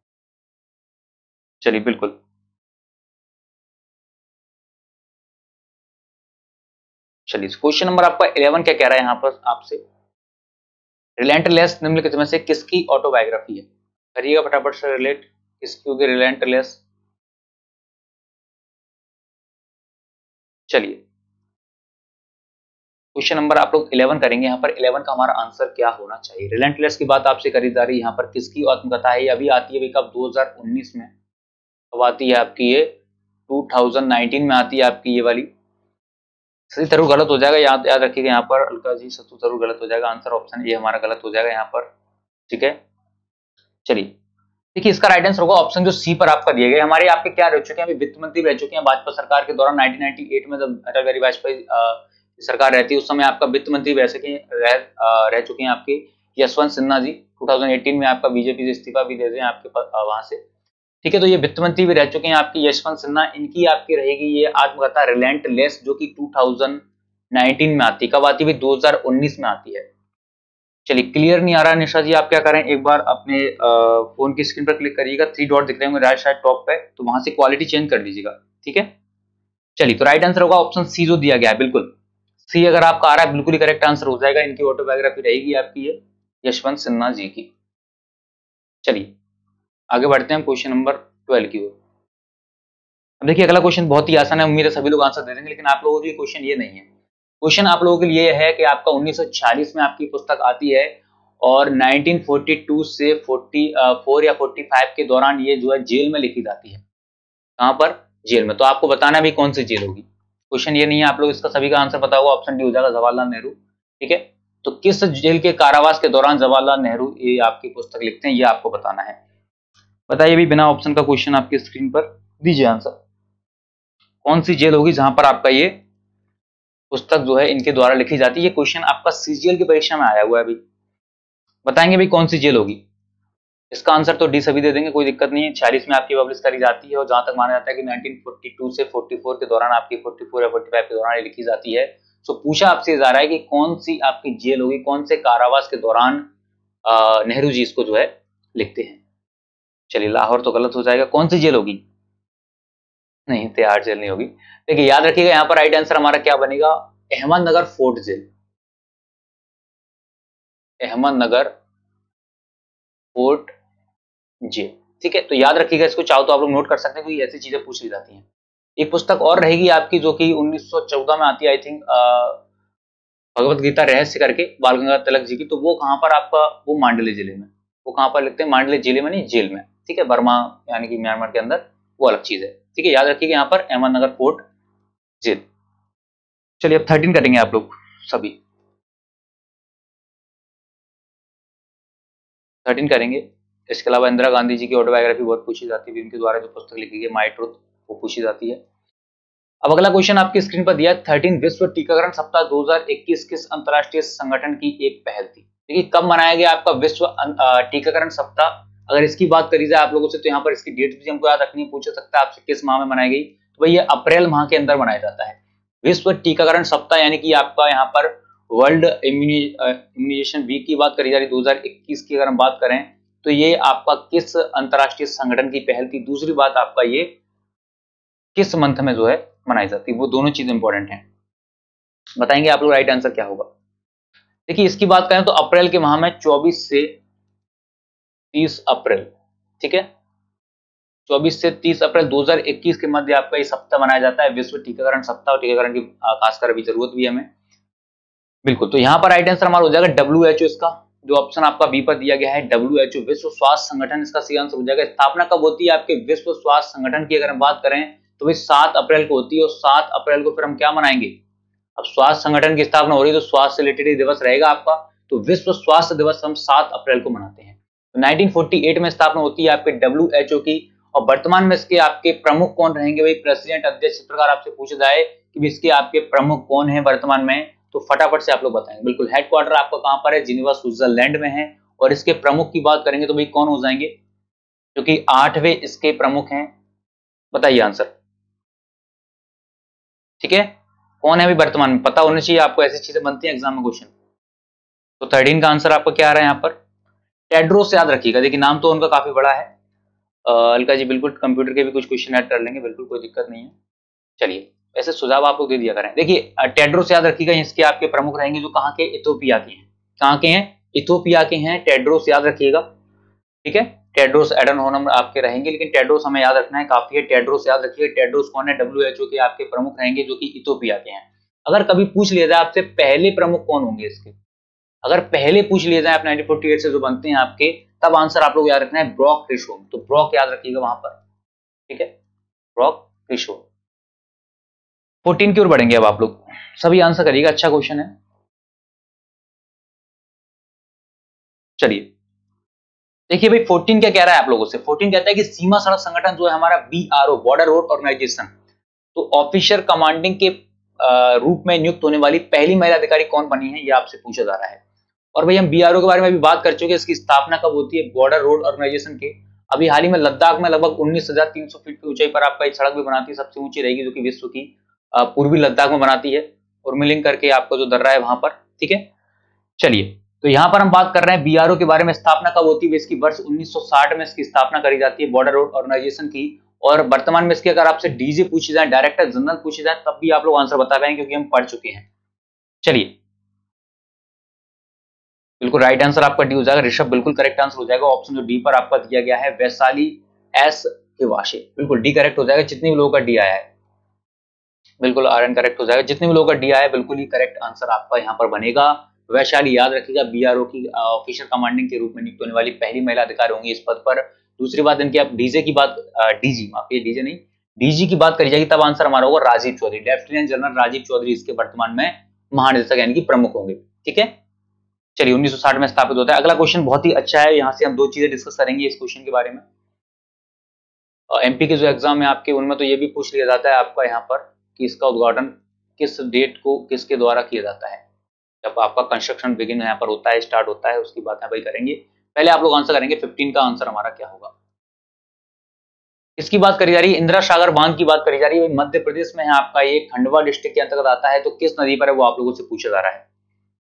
चलिए बिल्कुल। चलिए क्वेश्चन नंबर आपका 11 क्या कह रहा है यहाँ पर आपसे, रिलेंटलेस निम्नलिखित में से किसकी ऑटोबायोग्राफी है? करिएगा फटाफट से रिलेट, किसकी होगी रिलेंटलेस। चलिए क्वेश्चन नंबर आप लोग 11 करेंगे, यहाँ पर 11 का हमारा आंसर क्या होना चाहिए। रिलेंटलेस की बात आपसे करी जा रही है, यहाँ पर किसकी आत्मकथा है? अभी आती है अभी कब, 2019 में। कब आती है आपकी ये? 2019 में आती है आपकी ये वाली। सही थरू गलत हो जाएगा, याद याद रखिएगा यहाँ पर अलका जी, सतु थरू गलत हो जाएगा, आंसर ऑप्शन ये हमारा गलत हो जाएगा यहाँ पर। ठीक है, चलिए देखिए इसका राइट आंसर होगा ऑप्शन जो सी पर आपका दिए गए। हमारे आपके क्या रह चुके हैं, अभी वित्त मंत्री रह चुके हैं भाजपा सरकार के दौरान 1998 में, जब अटल बिहारी वाजपेयी सरकार रहती है उस समय आपका वित्त मंत्री रह चुके हैं आपके यशवंत सिन्हा जी। 2018 में आपका बीजेपी से इस्तीफा भी दे दें आपके वहां से। ठीक है, तो ये वित्त मंत्री भी रह चुके हैं आपकी यशवंत सिन्हा, इनकी आपकी रहेगी ये आत्मकथा रिलेंटलेस, जो कि 2019 में आती है। कब आती है? 2019 में आती है। चलिए क्लियर नहीं आ रहा निशा जी, आप क्या करें, एक बार अपने फोन की स्क्रीन पर क्लिक करिएगा, 3 डॉट दिख रहे होंगे राइट साइड टॉप पे, तो वहां से क्वालिटी चेंज कर लीजिएगा। ठीक है, चलिए तो राइट आंसर होगा ऑप्शन सी जो दिया गया है, बिल्कुल सी अगर आपका आ रहा है बिल्कुल ही करेक्ट आंसर हो जाएगा। इनकी ऑटोबायोग्राफी रहेगी आपकी ये यशवंत सिन्हा जी की। चलिए आगे बढ़ते हैं क्वेश्चन नंबर 12 की ओर। अब देखिए अगला क्वेश्चन बहुत ही आसान है, उम्मीद है सभी लोग आंसर दे देंगे, लेकिन आप लोगों के लिए क्वेश्चन ये नहीं है। क्वेश्चन आप लोगों के लिए है कि आपका 1946 में आपकी पुस्तक आती है और 1942 से 44 या 45 के दौरान ये जो है जेल में लिखी जाती है। कहां पर? जेल में। तो आपको बताना भी कौन सी जेल होगी। क्वेश्चन ये नहीं है, आप लोग इसका सभी का आंसर पता होगा, ऑप्शन डी हो जाएगा जवाहरलाल नेहरू। ठीक है, तो किस जेल के कारावास के दौरान जवाहरलाल नेहरू ये आपकी पुस्तक लिखते हैं, ये आपको बताना है। बताइए भी बिना ऑप्शन का क्वेश्चन आपकी स्क्रीन पर दीजिए आंसर, कौन सी जेल होगी जहां पर आपका ये पुस्तक जो है इनके द्वारा लिखी जाती है। ये क्वेश्चन आपका सीजीएल की परीक्षा में आया हुआ है अभी। बताएंगे भाई कौन सी जेल होगी। इसका आंसर तो डी सभी दे देंगे, कोई दिक्कत नहीं है। 46 में आपकी पब्लिश करी जाती है और जहां तक माना जाता है कि 1942 से 44 के दौरान आपकी 44 या 45 के दौरान लिखी जाती है। सो पूछा आपसे जा रहा है कि कौन सी आपकी जेल होगी, कौन से कारावास के दौरान नेहरू जी इसको जो है लिखते हैं। चलिए लाहौर तो गलत हो जाएगा, कौन सी जेल होगी? नहीं, तिहाड़ जेल नहीं होगी। देखिए याद रखिएगा यहाँ पर राइट आंसर हमारा क्या बनेगा, Ahmednagar fort jail. Ahmednagar fort jail. ठीक है, तो याद रखिएगा इसको, चाहो तो आप लोग नोट कर सकते हैं क्योंकि ऐसी चीजें पूछ ली जाती हैं। एक पुस्तक और रहेगी आपकी जो कि 1914 में आती है, आई थिंक भगवत गीता रहस्य करके, बाल गंगाधर तिलक जी की। तो वो कहां पर आपका, वो मांडले जिले में। वो कहां पर लिखते हैं? मांडले जिले में नहीं, जेल में। ठीक है, बर्मा यानी कि म्यांमार के अंदर, वो अलग चीज है। ठीक है, याद रखिएगा यहाँ पर अहमदनगर फोर्ट जेल। चलिए अब 13 करेंगे आप लोग सभी, 13 करेंगे। इसके अलावा इंदिरा गांधी जी की ऑटोबायोग्राफी बहुत पूछी जाती है, उनके द्वारा जो पुस्तक लिखी गई माई ट्रुथ, वो पूछी जाती है। अब अगला क्वेश्चन आपकी स्क्रीन पर दिया है, 13 विश्व टीकाकरण सप्ताह 2021 किस अंतरराष्ट्रीय संगठन की एक पहल थी? देखिए कब मनाया गया आपका विश्व टीकाकरण सप्ताह? अगर इसकी बात करी जाए आप लोगों से तो यहाँ पर इसकी डेट भी हमको याद रखनी, पूछ सकता है आपसे किस माह में मनाई गई, तो भाई ये अप्रैल माह के अंदर मनाया जाता है विश्व टीकाकरण सप्ताह। यानी कि आपका यहाँ पर वर्ल्ड इम्यूनाइजेशन वीक की बात करी जा रही 2021 की अगर हम बात करें, तो ये आपका किस अंतरराष्ट्रीय संगठन की पहल थी? दूसरी बात आपका ये किस मंथ में जो है मनाई जाती है, वो दोनों चीज इंपॉर्टेंट हैं। बताएंगे आप लोग राइट आंसर क्या होगा। देखिए इसकी बात करें तो अप्रैल के माह में 24 से 30 अप्रैल। ठीक है, 24 से 30 अप्रैल 2021 के मध्य आपका ये सप्ताह मनाया जाता है विश्व टीकाकरण सप्ताह। और टीकाकरण की खासकर अभी जरूरत भी है हमें, बिल्कुल। तो यहाँ पर राइट आंसर हमारा हो जाएगा WHO। इसका जो ऑप्शन आपका बी पर दिया गया है WHO, विश्व स्वास्थ्य संगठन, इसका सही आंसर हो जाएगा। स्थापना कब होती है आपके विश्व स्वास्थ्य संगठन की अगर हम बात करें तो भाई 7 अप्रैल को होती है। और 7 अप्रैल को फिर हम क्या मनाएंगे, अब स्वास्थ्य संगठन की स्थापना हो रही है तो स्वास्थ्य से रिलेटेड दिवस रहेगा आपका, तो विश्व स्वास्थ्य दिवस हम 7 अप्रैल को मनाते हैं। तो 1948 में स्थापना होती है आपके WHO की। और वर्तमान में इसके आपके प्रमुख कौन रहेंगे भाई, प्रेसिडेंट अध्यक्ष। इस प्रकार आपसे पूछा जाए कि इसके आपके प्रमुख कौन है वर्तमान में, तो फटाफट से आप लोग बताएंगे। बिल्कुल, हेडक्वार्टर आपका कहां पर है, जिनेवा स्विट्जरलैंड में है। और इसके प्रमुख की बात करेंगे तो भाई कौन हो जाएंगे, जो कि 8वें इसके प्रमुख हैं। बताइए आंसर। ठीक है, कौन है अभी वर्तमान में, पता होना चाहिए आपको, ऐसी चीजें बनती हैं एग्जाम में क्वेश्चन। तो 13 का आंसर आपका क्या आ रहा है यहाँ पर, टेड्रोस याद रखिएगा, देखिए नाम तो उनका काफी बड़ा है। अलका जी बिल्कुल कंप्यूटर के भी कुछ क्वेश्चन ऐड कर लेंगे, बिल्कुल कोई दिक्कत नहीं है। चलिए ऐसे सुझाव आप लोग दे दिया करें। देखिए टेड्रोस याद रखिएगा, इसके आपके प्रमुख रहेंगे जो कहाँ के, इथोपिया के हैं। कहाँ के हैं, इथोपिया के हैं, टेड्रोस याद रखिएगा, ठीक है। टेड्रोस एडनोनम आपके रहेंगे, लेकिन टेड्रोस हमें याद रखना है, काफी है। टेड्रोस याद रखिए, टेड्रोस कौन है, WHO के आपके प्रमुख रहेंगे जो कि इथोपिया के हैं। अगर कभी पूछ लिया जाए आपसे पहले प्रमुख कौन होंगे इसके, अगर पहले पूछ लिया जाए आप 1948 से जो बनते हैं आपके, तब आंसर आप लोग याद रखना है ब्रॉक क्रिशोम, तो ब्रॉक याद रखिएगा वहां पर, ठीक है, ब्रॉक क्रिशोम। 14 की ओर बढ़ेंगे अब आप लोग, सभी आंसर करिएगा, अच्छा क्वेश्चन है। चलिए देखिए भाई 14 क्या कह रहा है आप लोगों से, 14 कहता है कि सीमा सड़क संगठन जो है हमारा BRO, बॉर्डर रोड ऑर्गेनाइजेशन, तो ऑफिसर कमांडिंग के रूप में नियुक्त होने वाली पहली महिला अधिकारी कौन बनी है, ये आपसे पूछा जा रहा है। और भाई हम BRO के बारे में भी बात कर चुके हैं, इसकी स्थापना कब होती है, बॉर्डर रोड ऑर्गेनाइजेशन के। अभी हाल ही में लद्दाख में लगभग 19,300 फीट की ऊंचाई पर आपका एक सड़क भी बनाती है, सबसे ऊंची रहेगी, जो कि विश्व की पूर्वी लद्दाख में बनाती है, और मिलिंग करके आपका जो दर्रा है वहां पर, ठीक है। चलिए तो यहां पर हम बात कर रहे हैं BRO के बारे में, स्थापना कब होती है, इसकी वर्ष 1960 में इसकी स्थापना करी जाती है, बॉर्डर रोड ऑर्गेनाइजेशन की। और वर्तमान में इसके अगर आपसे DG पूछी जाए, डायरेक्टर जनरल पूछी जाए, तब भी आप लोग आंसर बता पाएंगे क्योंकि हम पढ़ चुके हैं। चलिए बिल्कुल राइट आंसर आपका डी हो जाएगा, ऋषभ बिल्कुल करेक्ट आंसर हो जाएगा। ऑप्शन जो डी पर आपका दिया गया है वैशाली S हिवाशे, बिल्कुल डी करेक्ट हो जाएगा। जितने भी लोगों का डी आया है बिल्कुल RN करेक्ट हो जाएगा, जितने भी लोगों का डी आया है बिल्कुल ही करेक्ट आंसर आपका यहाँ पर बनेगा। वैशाली याद रखिएगा, BRO की ऑफिसर कमांडिंग के रूप में नियुक्त होने वाली पहली महिला अधिकारी होंगी इस पद पर। दूसरी बात इनकी, आप डीजे की बात, DG माफिए, डीजे नहीं, DG की बात करी जाएगी तब आंसर हमारा होगा राजीव चौधरी, लेफ्टिनेंट जनरल राजीव चौधरी इसके वर्तमान में महानिदेशक यानी कि प्रमुख होंगे, ठीक है। चलिए 1960 में स्थापित होता है। अगला क्वेश्चन बहुत ही अच्छा है, यहाँ से हम दो चीजें डिस्कस करेंगे इस क्वेश्चन के बारे में। MP के जो एग्जाम है आपके, उनमें तो ये भी पूछ लिया जाता है आपका यहाँ पर कि इसका उद्घाटन किस डेट को किसके द्वारा किया जाता है, जब आपका कंस्ट्रक्शन बिगिन यहाँ पर होता है, स्टार्ट होता है, उसकी बात यहाँ भाई करेंगे। पहले आप लोग आंसर करेंगे 15 का आंसर हमारा क्या होगा। इसकी बात करी जा रही है, इंदिरा सागर बांध की बात करी जा रही है, मध्य प्रदेश में है आपका, ये खंडवा डिस्ट्रिक्ट के अंतर्गत आता है, तो किस नदी पर है वो आप लोगों से पूछा जा रहा है।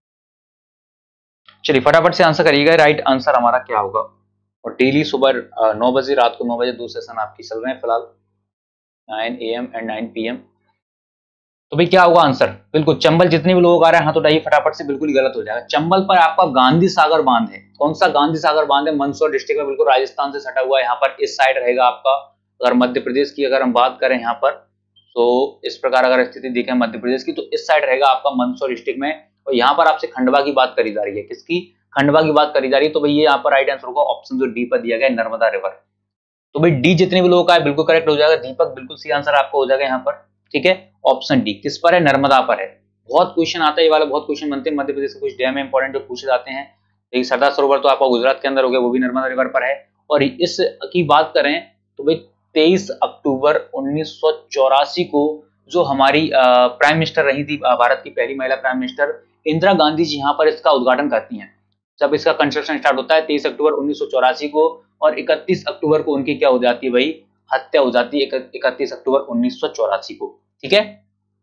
चलिए फटाफट से आंसर करिएगा, राइट आंसर हमारा क्या होगा। और डेली सुबह 9 बजे, रात को 9 बजे 2 सेशन आपकी चल रहे हैं फिलहाल, 9 AM एंड 9 PM। तो भाई क्या होगा आंसर, बिल्कुल चंबल, जितने भी लोग आ रहे हैं हाथ उठाइए फटाफट से, बिल्कुल गलत हो जाएगा। चंबल पर आपका गांधी सागर बांध है। कौन सा गांधी सागर बांध है, मंदसौर डिस्ट्रिक्ट में, बिल्कुल राजस्थान से सटा हुआ है, यहाँ पर इस साइड रहेगा आपका। अगर मध्य प्रदेश की अगर हम बात करें यहाँ पर, तो इस प्रकार अगर स्थिति देखें मध्य प्रदेश की, तो इस साइड रहेगा आपका मंदसौर डिस्ट्रिक्ट में। और यहाँ पर आपसे खंडवा की बात करी जा रही है, किसकी, खंडवा की बात करी जा रही है। तो भाई ये यहाँ पर राइट आंसर होगा ऑप्शन जो डी पर दिया गया है, नर्मदा रिवर। तो भाई डी जितने भी लोगों का है बिल्कुल करेक्ट हो जाएगा। दीपक बिल्कुल सी आंसर आपका हो जाएगा यहाँ पर, ठीक है। ऑप्शन डी किस पर है, नर्मदा पर है। बहुत क्वेश्चन आता है ये वाला, बहुत क्वेश्चन बनते हैं मध्य प्रदेश के कुछ डैम है इंपॉर्टेंट जो पूछे जाते हैं। लेकिन सरदार सरोवर तो आपका गुजरात के अंदर हो गया, वो भी नर्मदा रिवर पर है। और इस की बात करें तो भाई 23 अक्टूबर 1984 को जो हमारी प्राइम मिनिस्टर रही थी, भारत की पहली महिला प्राइम मिनिस्टर इंदिरा गांधी जी यहाँ पर इसका उद्घाटन करती हैं। जब इसका कंस्ट्रक्शन स्टार्ट होता है 23 अक्टूबर 1984 को, और 31 अक्टूबर को उनकी क्या हो जाती है भाई, हत्या हो जाती है 31 अक्टूबर 1984 को, ठीक है।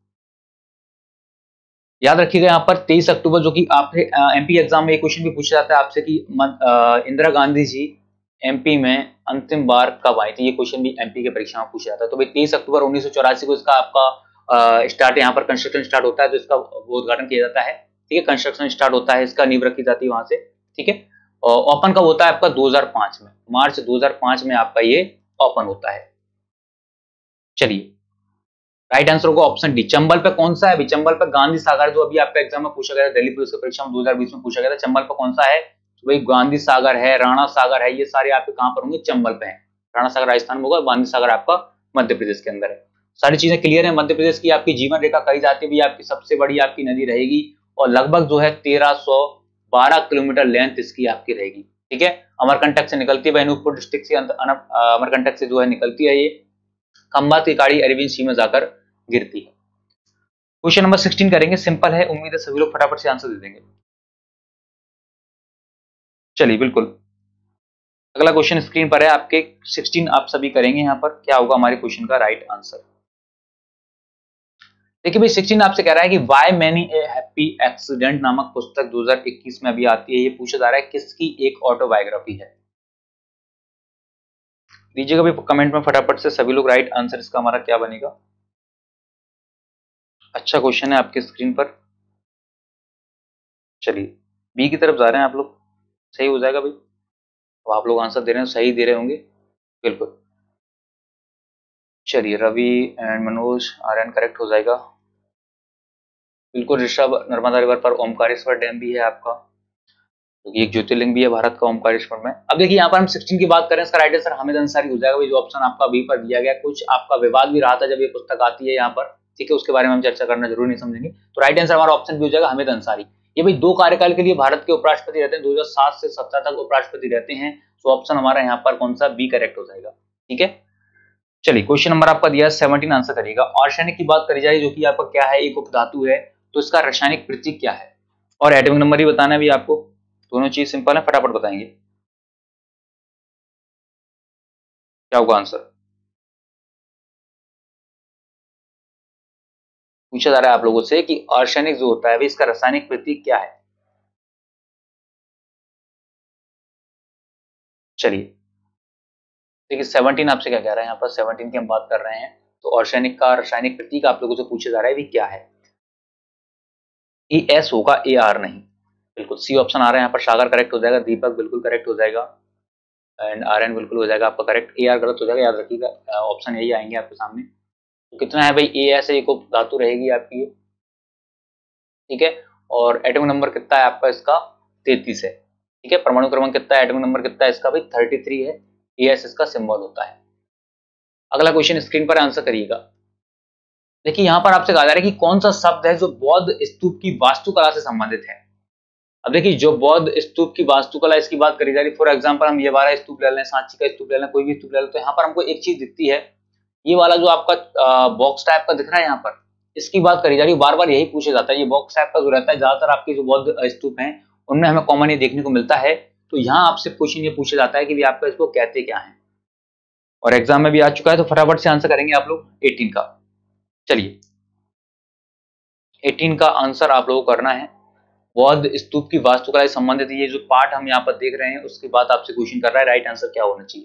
याद रखिएगा यहाँ पर 23 अक्टूबर, जो कि आपसे MP एग्जाम में एक क्वेश्चन भी पूछा जाता है आपसे कि इंदिरा गांधी जी MP में अंतिम बार कब आई थी, ये क्वेश्चन भी MP के परीक्षा में पूछा जाता है। तो भाई 23 अक्टूबर 1984 को इसका आपका स्टार्ट, यहाँ पर कंस्ट्रक्शन स्टार्ट होता है, तो इसका वो उद्घाटन किया जाता है, ठीक है। कंस्ट्रक्शन स्टार्ट होता है, इसका नींव रखी जाती है वहां से, ठीक है। और ओपन कब होता है आपका 2005 में, मार्च 2005 में आपका ये ओपन होता है। चलिए राइट आंसर होगा ऑप्शन डी। चंबल पे कौन सा है, चंबल पे गांधी सागर, जो अभी आपका एग्जाम में पूछा गया था, दिल्ली पुलिस की परीक्षा में 2020 में पूछा गया था, चंबल पे कौन सा है, तो भाई गांधी सागर है, राणा सागर है, ये सारे आपके कहां पर होंगे, चंबल पे है। राणा सागर राजस्थान में होगा, गांधी सागर आपका मध्य प्रदेश के अंदर है। सारी चीजें क्लियर है। मध्य प्रदेश की आपकी जीवन रेखा कही जाती है, आपकी सबसे बड़ी आपकी नदी रहेगी, और लगभग जो है 1312 किलोमीटर लेंथ इसकी आपकी रहेगी, ठीक है। अमरकंटक से निकलती है, अनूपपुर डिस्ट्रिक्ट से अमरकंटक से जो है निकलती है, ये खंबात की खाड़ी अरविंद सी में जाकर गिरती है। क्वेश्चन नंबर 16 करेंगे, सिंपल है, उम्मीद है सभी लोग फटाफट से आंसर दे देंगे। चलिए बिल्कुल अगला क्वेश्चन स्क्रीन पर है आपके, 16 आप सभी करेंगे। यहां पर क्या होगा हमारे क्वेश्चन का राइट आंसर। देखिए भाई 16 आपसे कह रहा है कि why many a happy accident नामक पुस्तक 2021 में अभी आती है, ये पूछा जा रहा है किसकी एक ऑटोबायोग्राफी है। दीजिएगा भाई कमेंट में फटाफट से सभी लोग राइट आंसर इसका हमारा क्या बनेगा। अच्छा क्वेश्चन है आपकी स्क्रीन पर। चलिए बी की तरफ जा रहे हैं आप लोग, सही हो जाएगा भाई। तो आप लोग आंसर दे रहे हैं, सही दे रहे होंगे बिल्कुल। चलिए रवि एंड मनोज आर्यन करेक्ट हो जाएगा बिल्कुल। ऋषभ नर्मदा रिवर पर ओमकारेश्वर डैम भी है आपका, क्योंकि एक ज्योतिर्लिंग भी है भारत का ओमकारेश्वर में। अब देखिए यहाँ पर हम 16 की बात करें, इसका राइट आंसर हामिद अंसारी हो जाएगा भाई, जो ऑप्शन आपका बी पर दिया गया। कुछ आपका विवाद भी रहा था जब ये पुस्तक आती है यहाँ पर, ठीक है, उसके बारे में हम चर्चा करना जरूर नहीं समझेंगे। तो राइट आंसर हमारा ऑप्शन बी हो जाएगा हामिद अंसारी। ये भाई 2 कार्यकाल के लिए भारत के उपराष्ट्रपति रहते हैं, 2007 से 17 तक उपराष्ट्रपति रहते हैं। तो ऑप्शन हमारा यहाँ पर कौन सा, बी करेक्ट हो जाएगा, ठीक है। चलिए क्वेश्चन नंबर आपका दिया 17 आंसर करिएगा। आर्सेनिक की बात करी जाए जो कि आपका क्या है, एक उपधातु है, तो इसका रासायनिक प्रतीक क्या है और एटॉमिक नंबर ही बताना है भी आपको। दोनों चीज सिंपल है, फटाफट बताएंगे क्या होगा आंसर। पूछा जा रहा है आप लोगों से कि आर्सेनिक जो होता है भी इसका रासायनिक प्रतीक क्या है। चलिए देखिए 17 आपसे क्या कह रहा है, यहाँ पर 17 की हम बात कर रहे हैं। तो आर्सेनिक का रासायनिक प्रतीक आप लोगों से पूछा जा रहा है भी क्या है। ए एस होगा, ए आर नहीं, बिल्कुल सी ऑप्शन आ रहा है यहाँ पर। सागर करेक्ट हो जाएगा, दीपक बिल्कुल करेक्ट हो जाएगा एंड आर एन बिल्कुल हो जाएगा आपका करेक्ट। ए आर गलत हो जाएगा, याद रखिएगा ऑप्शन यही आएंगे आपके सामने। तो कितना है भाई, ए एस एक धातु रहेगी आपकी, ठीक है। और एटॉमिक नंबर कितना है आपका इसका, 33 है, ठीक है। परमाणु क्रमांक कितना है, एटॉमिक नंबर कितना है इसका भाई, 33 है। ए एस इसका सिंबल होता है। अगला क्वेश्चन स्क्रीन पर आंसर करिएगा। देखिए यहाँ पर आपसे कहा जा रहा है कि कौन सा शब्द है जो बौद्ध स्तूप की वास्तुकला से संबंधित है। अब देखिए जो बौद्ध स्तूप की वास्तुकला इसकी बात करी जा रही, फॉर एग्जांपल हम ये वाला स्तूप ले लें, सांची का स्तूप ले लें, कोई भी स्तूप ले लें, तो यहाँ पर हमको एक चीज दिखती है, ये वाला जो आपका बॉक्स टाइप का दिख रहा है यहाँ पर, इसकी बात करी जा रही है। बार बार यही पूछा जाता है, ये बॉक्स टाइप का जो रहता है ज्यादातर आपके जो बौद्ध स्तूप हैं उनमें हमें कॉमन ये देखने को मिलता है। तो यहाँ आपसे क्वेश्चन ये पूछा जाता है कि आपका इसको कहते क्या है, और एग्जाम में भी आ चुका है, तो फटाफट से आंसर करेंगे आप लोग 18 का। चलिए 18 का आंसर आप लोगों को करना है, बौद्ध स्तूप की वास्तुकला से संबंधित ये जो पार्ट हम यहाँ पर देख रहे हैं उसके बाद आपसे क्वेश्चन कर रहा है राइट आंसर क्या होना चाहिए।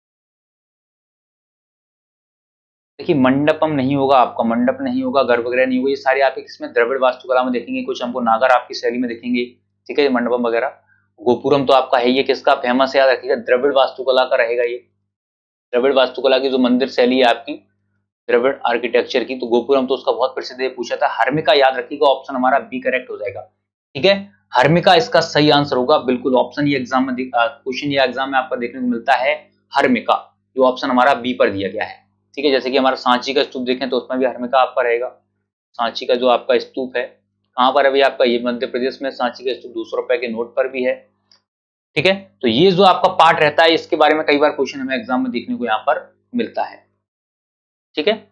देखिए मंडपम नहीं होगा आपका, मंडप नहीं होगा, गर्भगृह नहीं होगा, ये सारे आप इसमें द्रविड़ वास्तुकला में देखेंगे, कुछ हमको नागर आपकी शैली में देखेंगे, ठीक है। मंडपम वगैरह, गोपुरम तो आपका है, ये किसका फेमस है याद रखिएगा, द्रविड़ वास्तुकला का रहेगा ये। द्रविड़ वास्तुकला की जो मंदिर शैली है आपकी, द्रविड़ आर्किटेक्चर की, तो गोपुरम तो उसका बहुत प्रसिद्ध है। पूछा था हर्मिका, याद रखिएगा ऑप्शन हमारा बी करेक्ट हो जाएगा, ठीक है। हर्मिका इसका सही आंसर होगा बिल्कुल। ऑप्शन ये एग्जाम में क्वेश्चन ये एग्जाम में आपको देखने को मिलता है हर्मिका, जो ऑप्शन हमारा बी पर दिया गया है, ठीक है। जैसे कि हमारा सांची का स्तूप देखें तो उसमें भी हर्मिका आपका रहेगा। सांची का जो आपका स्तूप है कहाँ पर अभी आपका, ये मध्य प्रदेश में सांची का स्तूप 200 रुपए के नोट पर भी है, ठीक है। तो ये जो आपका पार्ट रहता है इसके बारे में कई बार क्वेश्चन हमें एग्जाम में देखने को यहाँ पर मिलता है, ठीक है।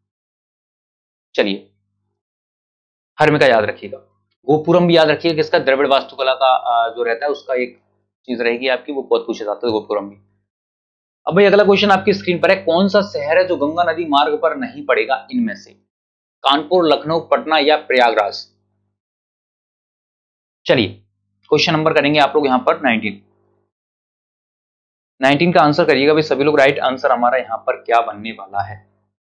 चलिए हर्मिका याद रखिएगा, गोपुरम भी याद रखिएगा किसका, द्रविड़ वास्तुकला का जो रहता है उसका एक चीज रहेगी आपकी, वो बहुत पूछा जाता है गोपुरम भी। अब भाई अगला क्वेश्चन आपकी स्क्रीन पर है, कौन सा शहर है जो गंगा नदी मार्ग पर नहीं पड़ेगा इनमें से, कानपुर, लखनऊ, पटना या प्रयागराज। चलिए क्वेश्चन नंबर करेंगे आप लोग यहाँ पर 19 का आंसर करिएगा भाई सभी लोग, राइट आंसर हमारा यहाँ पर क्या बनने वाला है।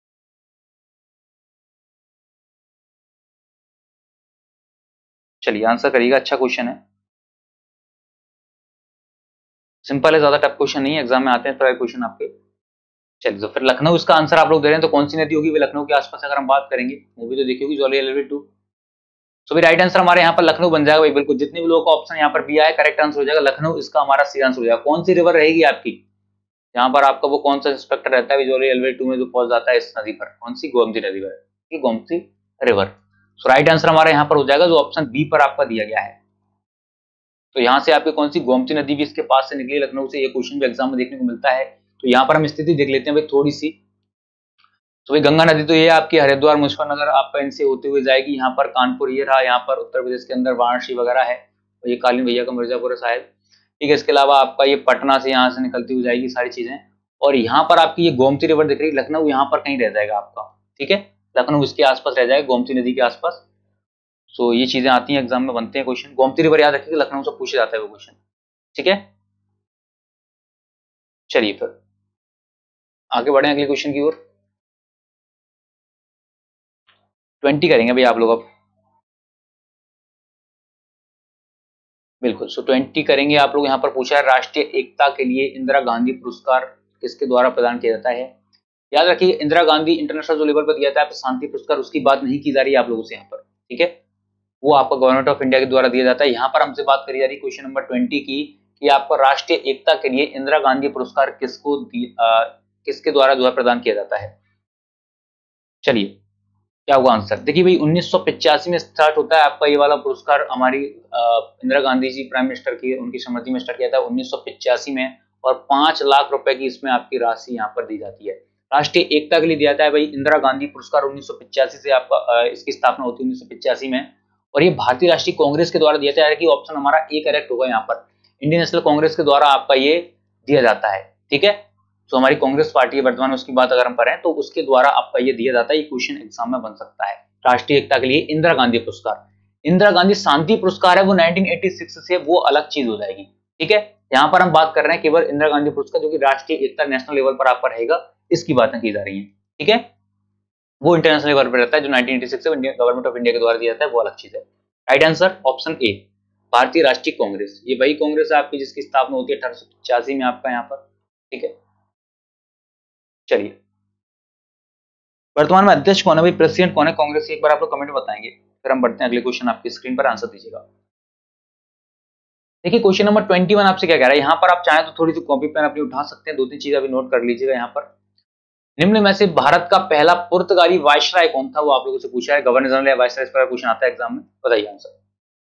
चलिए आंसर करिएगा, अच्छा क्वेश्चन है, सिंपल है, ज्यादा टफ क्वेश्चन नहीं है, एग्जाम में आते हैं तो क्वेश्चन आपके। चलिए तो फिर लखनऊ इसका आंसर आप लोग दे रहे हैं, तो कौन सी नदी होगी, लखनऊ के आसपास अगर हम बात करेंगे, मूवी तो देखी होगी जॉली एलिवेट 2। सो भी राइट आंसर हमारे यहाँ पर लखनऊ बन जाएगा भाई बिल्कुल। जितने भी लोगों का ऑप्शन यहाँ पर भी आया करेक्ट आंसर हो जाएगा लखनऊ, इसका हमारा सी आंसर हो जाएगा। कौन सी रिवर रहेगी आपकी यहाँ पर, आपका वो कौन सा इंस्पेक्टर रहता है विजोली एलिवेट 2 में जो पहुंच जाता है इस नदी पर, कौन सी, गोमती नदी पर, Gomti river. So right answer हमारा यहाँ पर हो जाएगा जो ऑप्शन बी पर आपका दिया गया है। तो यहाँ से आपकी कौन सी, गोमती नदी भी इसके पास से निकली लखनऊ से, ये क्वेश्चन भी एग्जाम में देखने को मिलता है। तो यहाँ पर हम स्थिति देख लेते हैं भाई थोड़ी सी। तो भाई गंगा नदी तो ये आपकी हरिद्वार, मुजफ्फरनगर आपका इनसे होते हुए जाएगी, यहाँ पर कानपुर ये रहा, यहाँ पर उत्तर प्रदेश के अंदर वाराणसी वगैरह है, और ये कालीन भैया का मिर्जापुर है शायद, ठीक है। इसके अलावा आपका ये पटना से यहाँ से निकलती हुई जाएगी सारी चीजें, और यहाँ पर आपकी ये गोमती रिवर दिख रही है, लखनऊ यहाँ पर कहीं रह जाएगा आपका, ठीक है। लखनऊ इसके आसपास रह जाएगा, गोमती नदी के आसपास। सो ये चीजें आती हैं एग्जाम में, बनते हैं क्वेश्चन। गोमती रिवर याद रखिएगा, लखनऊ से पूछा जाता है वो क्वेश्चन, ठीक है। चलिए फिर आगे बढ़े अगले क्वेश्चन की ओर। 20 करेंगे भाई आप लोग अब, बिल्कुल। सो 20 करेंगे आप लोग। यहाँ पर पूछा है राष्ट्रीय एकता के लिए इंदिरा गांधी पुरस्कार किसके द्वारा प्रदान किया जाता है। याद रखिए इंदिरा गांधी इंटरनेशनल जो लेवल पर दिया जाता है शांति पुरस्कार, उसकी बात नहीं की जा रही है आप लोगों से यहाँ पर, ठीक है। वो आपका गवर्नमेंट ऑफ इंडिया के द्वारा दिया जाता है। यहाँ पर हमसे बात करी जा रही है क्वेश्चन नंबर 20 की, कि आपका राष्ट्रीय एकता के लिए इंदिरा गांधी पुरस्कार किसके द्वारा जो है प्रदान किया जाता है। चलिए क्या होगा आंसर, देखिए भाई 1985 में स्टार्ट होता है आपका ये वाला पुरस्कार। हमारी इंदिरा गांधी जी प्राइम मिनिस्टर की, उनकी स्मृति में स्टार्ट किया था 1985 में, और 5 लाख रुपए की इसमें आपकी राशि यहाँ पर दी जाती है। राष्ट्रीय एकता के लिए दिया जाता है भाई इंदिरा गांधी पुरस्कार। 1985 से आपका इसकी स्थापना होती है 1985 में, और ये भारतीय राष्ट्रीय कांग्रेस के द्वारा दिया जाता है। कि ऑप्शन हमारा ए करेक्ट होगा यहाँ पर, इंडियन नेशनल कांग्रेस के द्वारा आपका ये दिया जाता है, ठीक है। तो हमारी कांग्रेस पार्टी है वर्तमान में, उसकी बात अगर हम करें तो उसके द्वारा आपका ये दिया जाता है। ये क्वेश्चन एग्जाम में बन सकता है। राष्ट्रीय एकता के लिए इंदिरा गांधी पुरस्कार। इंदिरा गांधी शांति पुरस्कार है वो 1986 से, वो अलग चीज हो जाएगी, ठीक है। यहाँ पर हम बात कर रहे हैं केवल इंदिरा गांधी पुरस्कार, जो कि राष्ट्रीय एकता नेशनल लेवल पर आपका रहेगा, इसकी बातें की जा रही है, ठीक है। वो इंटरनेशनल लेवल पर रहता है, जो 1986 से गवर्नमेंट ऑफ इंडिया के द्वारा दिया जाता है, वो अलग चीज है। राइट आंसर ऑप्शन ए, भारतीय राष्ट्रीय कांग्रेस। ये वही कांग्रेस है आपकी जिसकी स्थापना होती है 1885 में आपका यहाँ पर, ठीक है। चलिए वर्तमान में अध्यक्ष कौन है भाई, प्रेसिडेंट कौन है कांग्रेस की, एक बार आप लोग कमेंट में बताएंगे। फिर हम बढ़ते हैं अगले क्वेश्चन, आपकी स्क्रीन पर आंसर दीजिएगा। देखिए क्वेश्चन नंबर 21 आपसे क्या कह रहा है। यहाँ पर आप चाहें तो थोड़ी सी कॉपी पेन अपनी उठा सकते हैं, 2-3 चीजें अभी नोट कर लीजिएगा। यहाँ पर निम्न में से भारत का पहला पुर्तगाली वायसराय कौन था, वो आप लोगों से पूछा है। गवर्नर जनरल या वायसराय, इस पर क्वेश्चन आता है एग्जाम में, बताइए आंसर।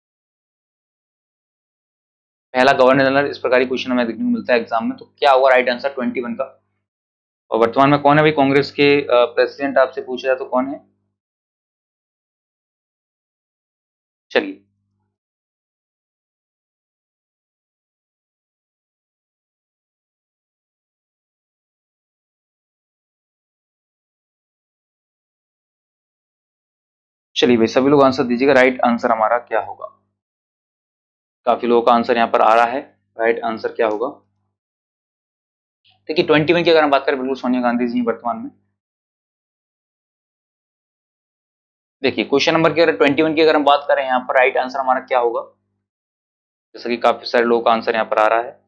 पहला गवर्नर जनरल, इस प्रकार क्वेश्चन हमें देखने को मिलता है एग्जाम में। तो क्या होगा राइट आंसर 21 का। और वर्तमान में कौन है भाई कांग्रेस के प्रेसिडेंट, आपसे पूछा जाए तो कौन है। चलिए चलिए भाई सभी लोग आंसर दीजिएगा। राइट आंसर हमारा क्या होगा, काफी लोगों का आंसर यहाँ पर आ रहा है। राइट आंसर क्या होगा, देखिए 21 की अगर हम बात करें, बिल्कुल सोनिया गांधी जी वर्तमान में। देखिए क्वेश्चन नंबर की अगर 21 की अगर हम बात करें, यहाँ पर राइट आंसर हमारा क्या होगा, जैसा कि काफी सारे लोगों का आंसर यहाँ पर आ रहा है।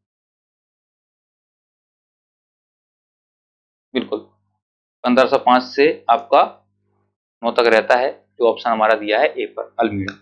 बिल्कुल 1505 से आपका 9 तक रहता है, जो ऑप्शन हमारा दिया है ए पर, अल्मीड़ा।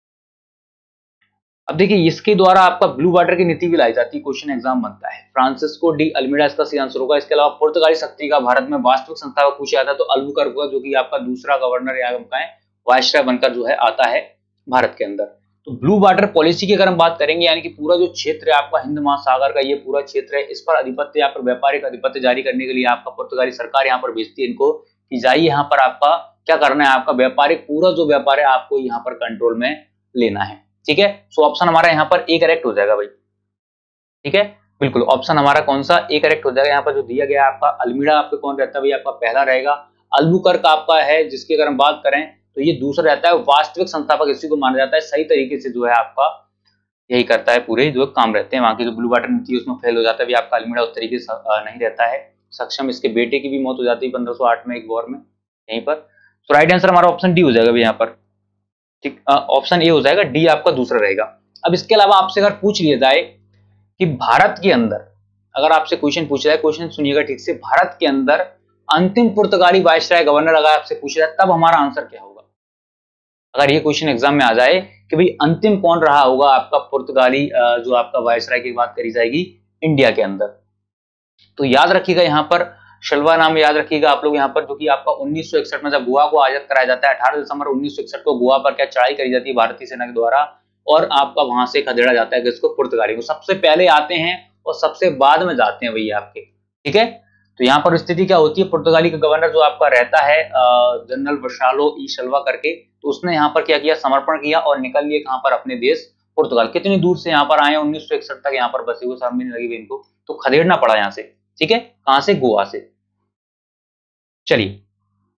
अब देखिए इसके द्वारा आपका ब्लू वाटर की नीति भी लाई जाती है, क्वेश्चन एग्जाम बनता है। फ्रांसिस्को डी अल्मीड़ा इसका सही आंसर होगा। इसके अलावा पुर्तगाली शक्ति का भारत में वास्तविक संस्थापक पूछा जाता है तो अल्बुकर्क होगा, जो कि आपका दूसरा गवर्नर या वायसराय बनकर जो है आता है भारत के अंदर। तो ब्लू वाटर पॉलिसी की अगर हम बात करेंगे, यानी कि पूरा जो क्षेत्र है आपका हिंद महासागर का, ये पूरा क्षेत्र है, इस पर अधिपत्य या पर व्यापारिक अधिपत्य जारी करने के लिए आपका पुर्तगाली सरकार यहाँ पर भेजती है इनको, कि जाइए यहाँ पर आपका क्या करना है, आपका व्यापारिक पूरा जो व्यापार है आपको यहाँ पर कंट्रोल में लेना है, ठीक है। सो ऑप्शन हमारा यहाँ पर ए करेक्ट हो जाएगा भाई, ठीक है। बिल्कुल ऑप्शन हमारा कौन सा ए करेक्ट हो जाएगा। यहाँ पर जो दिया गया आपका अल्मीड़ा आपका कौन रहता है भाई, आपका पहला रहेगा। अल्बुकर्क आपका है, जिसकी अगर हम बात करें तो ये दूसरा रहता है। वास्तविक संस्थापक इसी को माना जाता है, सही तरीके से जो है आपका यही करता है, पूरे जो काम रहते हैं वहां की जो ब्लू वाटर नीति उसमें फेल हो जाता है। आपका अल्मीड़ा उस तरीके से नहीं रहता है सक्षम। इसके बेटे की भी मौत हो जाती है 1508 में एक वॉर में यहीं पर। तो राइट आंसर हमारा ऑप्शन डी हो जाएगा यहाँ पर, ठीक। ऑप्शन ए हो जाएगा, डी आपका दूसरा रहेगा। अब इसके अलावा आपसे अगर पूछ लिया जाए कि भारत के अंदर, अगर आपसे क्वेश्चन पूछा जाए, क्वेश्चन सुनिएगा ठीक से, भारत के अंदर अंतिम पुर्तगाली वायसराय गवर्नर अगर आपसे पूछा जाए, तब हमारा आंसर क्या होगा। अगर ये क्वेश्चन एग्जाम में आ जाए कि भाई अंतिम कौन रहा होगा आपका पुर्तगाली जो आपका वायसराय की बात करी जाएगी इंडिया के अंदर, तो याद रखिएगा यहाँ पर शल्वा नाम याद रखिएगा आप लोग यहाँ पर, जो कि आपका 1961 में जब गोवा को आजाद कराया जाता है, 18 दिसंबर 1961 को गोवा पर क्या चढ़ाई करी जाती है भारतीय सेना के द्वारा, और आपका वहां से खदेड़ा जाता है किसको, पुर्तगाली को। सबसे पहले आते हैं और सबसे बाद में जाते हैं भैया आपके, ठीक है। तो यहाँ पर स्थिति क्या होती है, पुर्तगाली का गवर्नर जो आपका रहता है जनरल वशालो ई शल्वा करके, तो उसने यहाँ पर क्या किया, समर्पण किया और निकल लिए कहां पर, अपने देश पुर्तगाल। कितनी दूर से यहाँ पर आए, 1961 तक यहाँ पर बसे हुए, शर्म भी नहीं लगी इनको, तो खदेड़ना पड़ा यहाँ से, ठीक है। कहां से, गोवा से। चलिए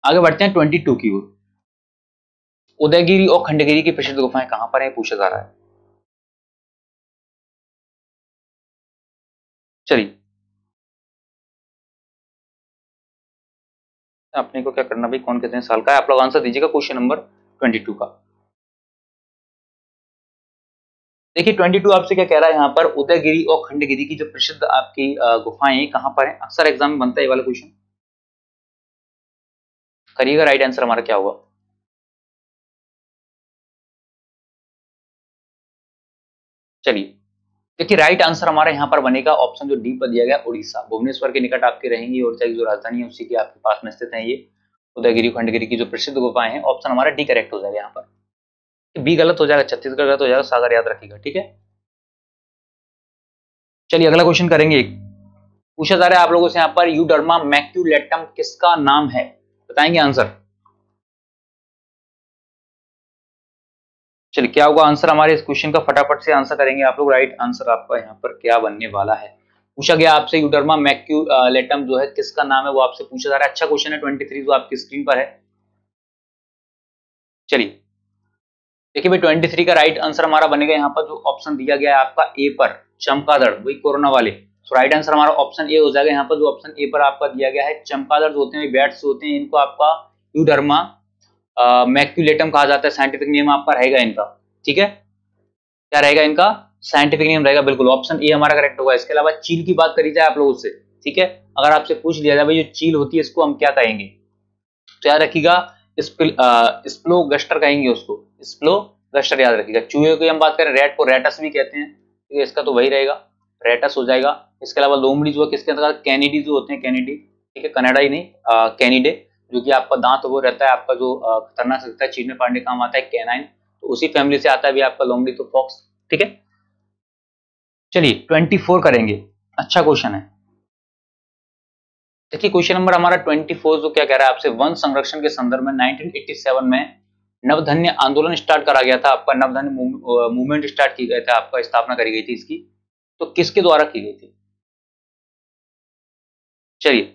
आगे बढ़ते हैं 22 की ओर। उदयगिरी और खंडगिरी की प्रसिद्ध गुफाएं कहां पर है पूछा जा रहा है। चलिए अपने को क्या करना भाई, कौन कितने साल का है, आप लोग आंसर दीजिएगा क्वेश्चन नंबर 22 का। देखिए 22 आपसे क्या कह रहा है यहाँ पर, उदयगिरी और खंडगिरी की जो प्रसिद्ध आपकी गुफाएं कहां पर है। अक्सर एग्जाम में बनता है ये वाला क्वेश्चन, करिएगा राइट आंसर हमारा क्या होगा। चलिए देखिए राइट आंसर हमारा यहाँ पर बनेगा ऑप्शन जो डी पर दिया गया, उड़ीसा, भुवनेश्वर के निकट आपके रहेंगी, ओडिशा की जो राजधानी है उसी के आपके पास में स्थित है ये उदयगिरी खंडगिरी की जो प्रसिद्ध गुफाएं हैं। ऑप्शन हमारा डी करेक्ट हो जाएगा यहाँ पर, बी गलत हो जाएगा, छत्तीसगढ़ गलत हो जाएगा, सागर याद रखिएगा, ठीक है। चलिए अगला क्वेश्चन करेंगे। एक पूछा जा रहा है आप लोगों से यहाँ पर, यूडर्मा मैक्यूलेटम किसका नाम है, बताएंगे आंसर। चलिए क्या होगा आंसर हमारे इस क्वेश्चन का, फटाफट से आंसर करेंगे आप लोग। राइट आंसर आपका यहाँ पर क्या बनने वाला है, पूछा गया आपसे यूडर्मा मैक्यूलेटम जो है किसका नाम है, वो आपसे पूछा जा रहा है। अच्छा क्वेश्चन है 23 जो आपकी स्क्रीन पर है। चलिए देखिए भाई 23 का राइट आंसर हमारा बनेगा यहाँ पर जो ऑप्शन दिया गया है आपका ए पर, चमगादड़, वही कोरोना वाले। तो राइट आंसर हमारा ऑप्शन ए हो जाएगा यहाँ पर, जो ऑप्शन ए पर आपका दिया गया है। चमगादड़ जो होते हैं बैट्स होते हैं, इनको आपका यूडर्मा मैक्यूलेटम कहा जाता है, साइंटिफिक नेम आपका रहेगा इनका, ठीक है। क्या रहेगा इनका साइंटिफिक नेम रहेगा, बिल्कुल ऑप्शन ए हमारा करेक्ट होगा। इसके अलावा चील की बात करी जाए आप लोगों से, ठीक है, अगर आपसे पूछ लिया जाए भाई जो चील होती है इसको हम क्या कहेंगे, तो याद रखिएगा स्प्लोगस्टर कहेंगे उसको, स्प्लोगस्टर याद रखिएगा। चूहे की हम बात करें, रैट को रैटस भी कहते हैं, ठीक है, इसका तो वही रहेगा, रैटस हो जाएगा। इसके अलावा लोमड़ी जो है किसके अंतर्गत, कैनिडी जो होते हैं, कैनिडी, ठीक है, कनाडा ही नहीं कैनिडे, जो कि आपका दांत वो रहता है आपका जो खतरनाक सकता है, चीन में पांडे काम आता है, कैनाइन, तो उसी फैमिली से आता है भी आपका लोमड़ी, तो फॉक्स, ठीक है। चलिए 24 करेंगे, अच्छा क्वेश्चन है। देखिए क्वेश्चन नंबर हमारा 24 जो क्या कह रहा है आपसे, वन संरक्षण के संदर्भ में 1987 में नवधन्य आंदोलन स्टार्ट करा गया था आपका, नवधन्य मूवमेंट स्टार्ट की गई था आपका, स्थापना करी गई थी इसकी, तो किसके द्वारा की गई थी। चलिए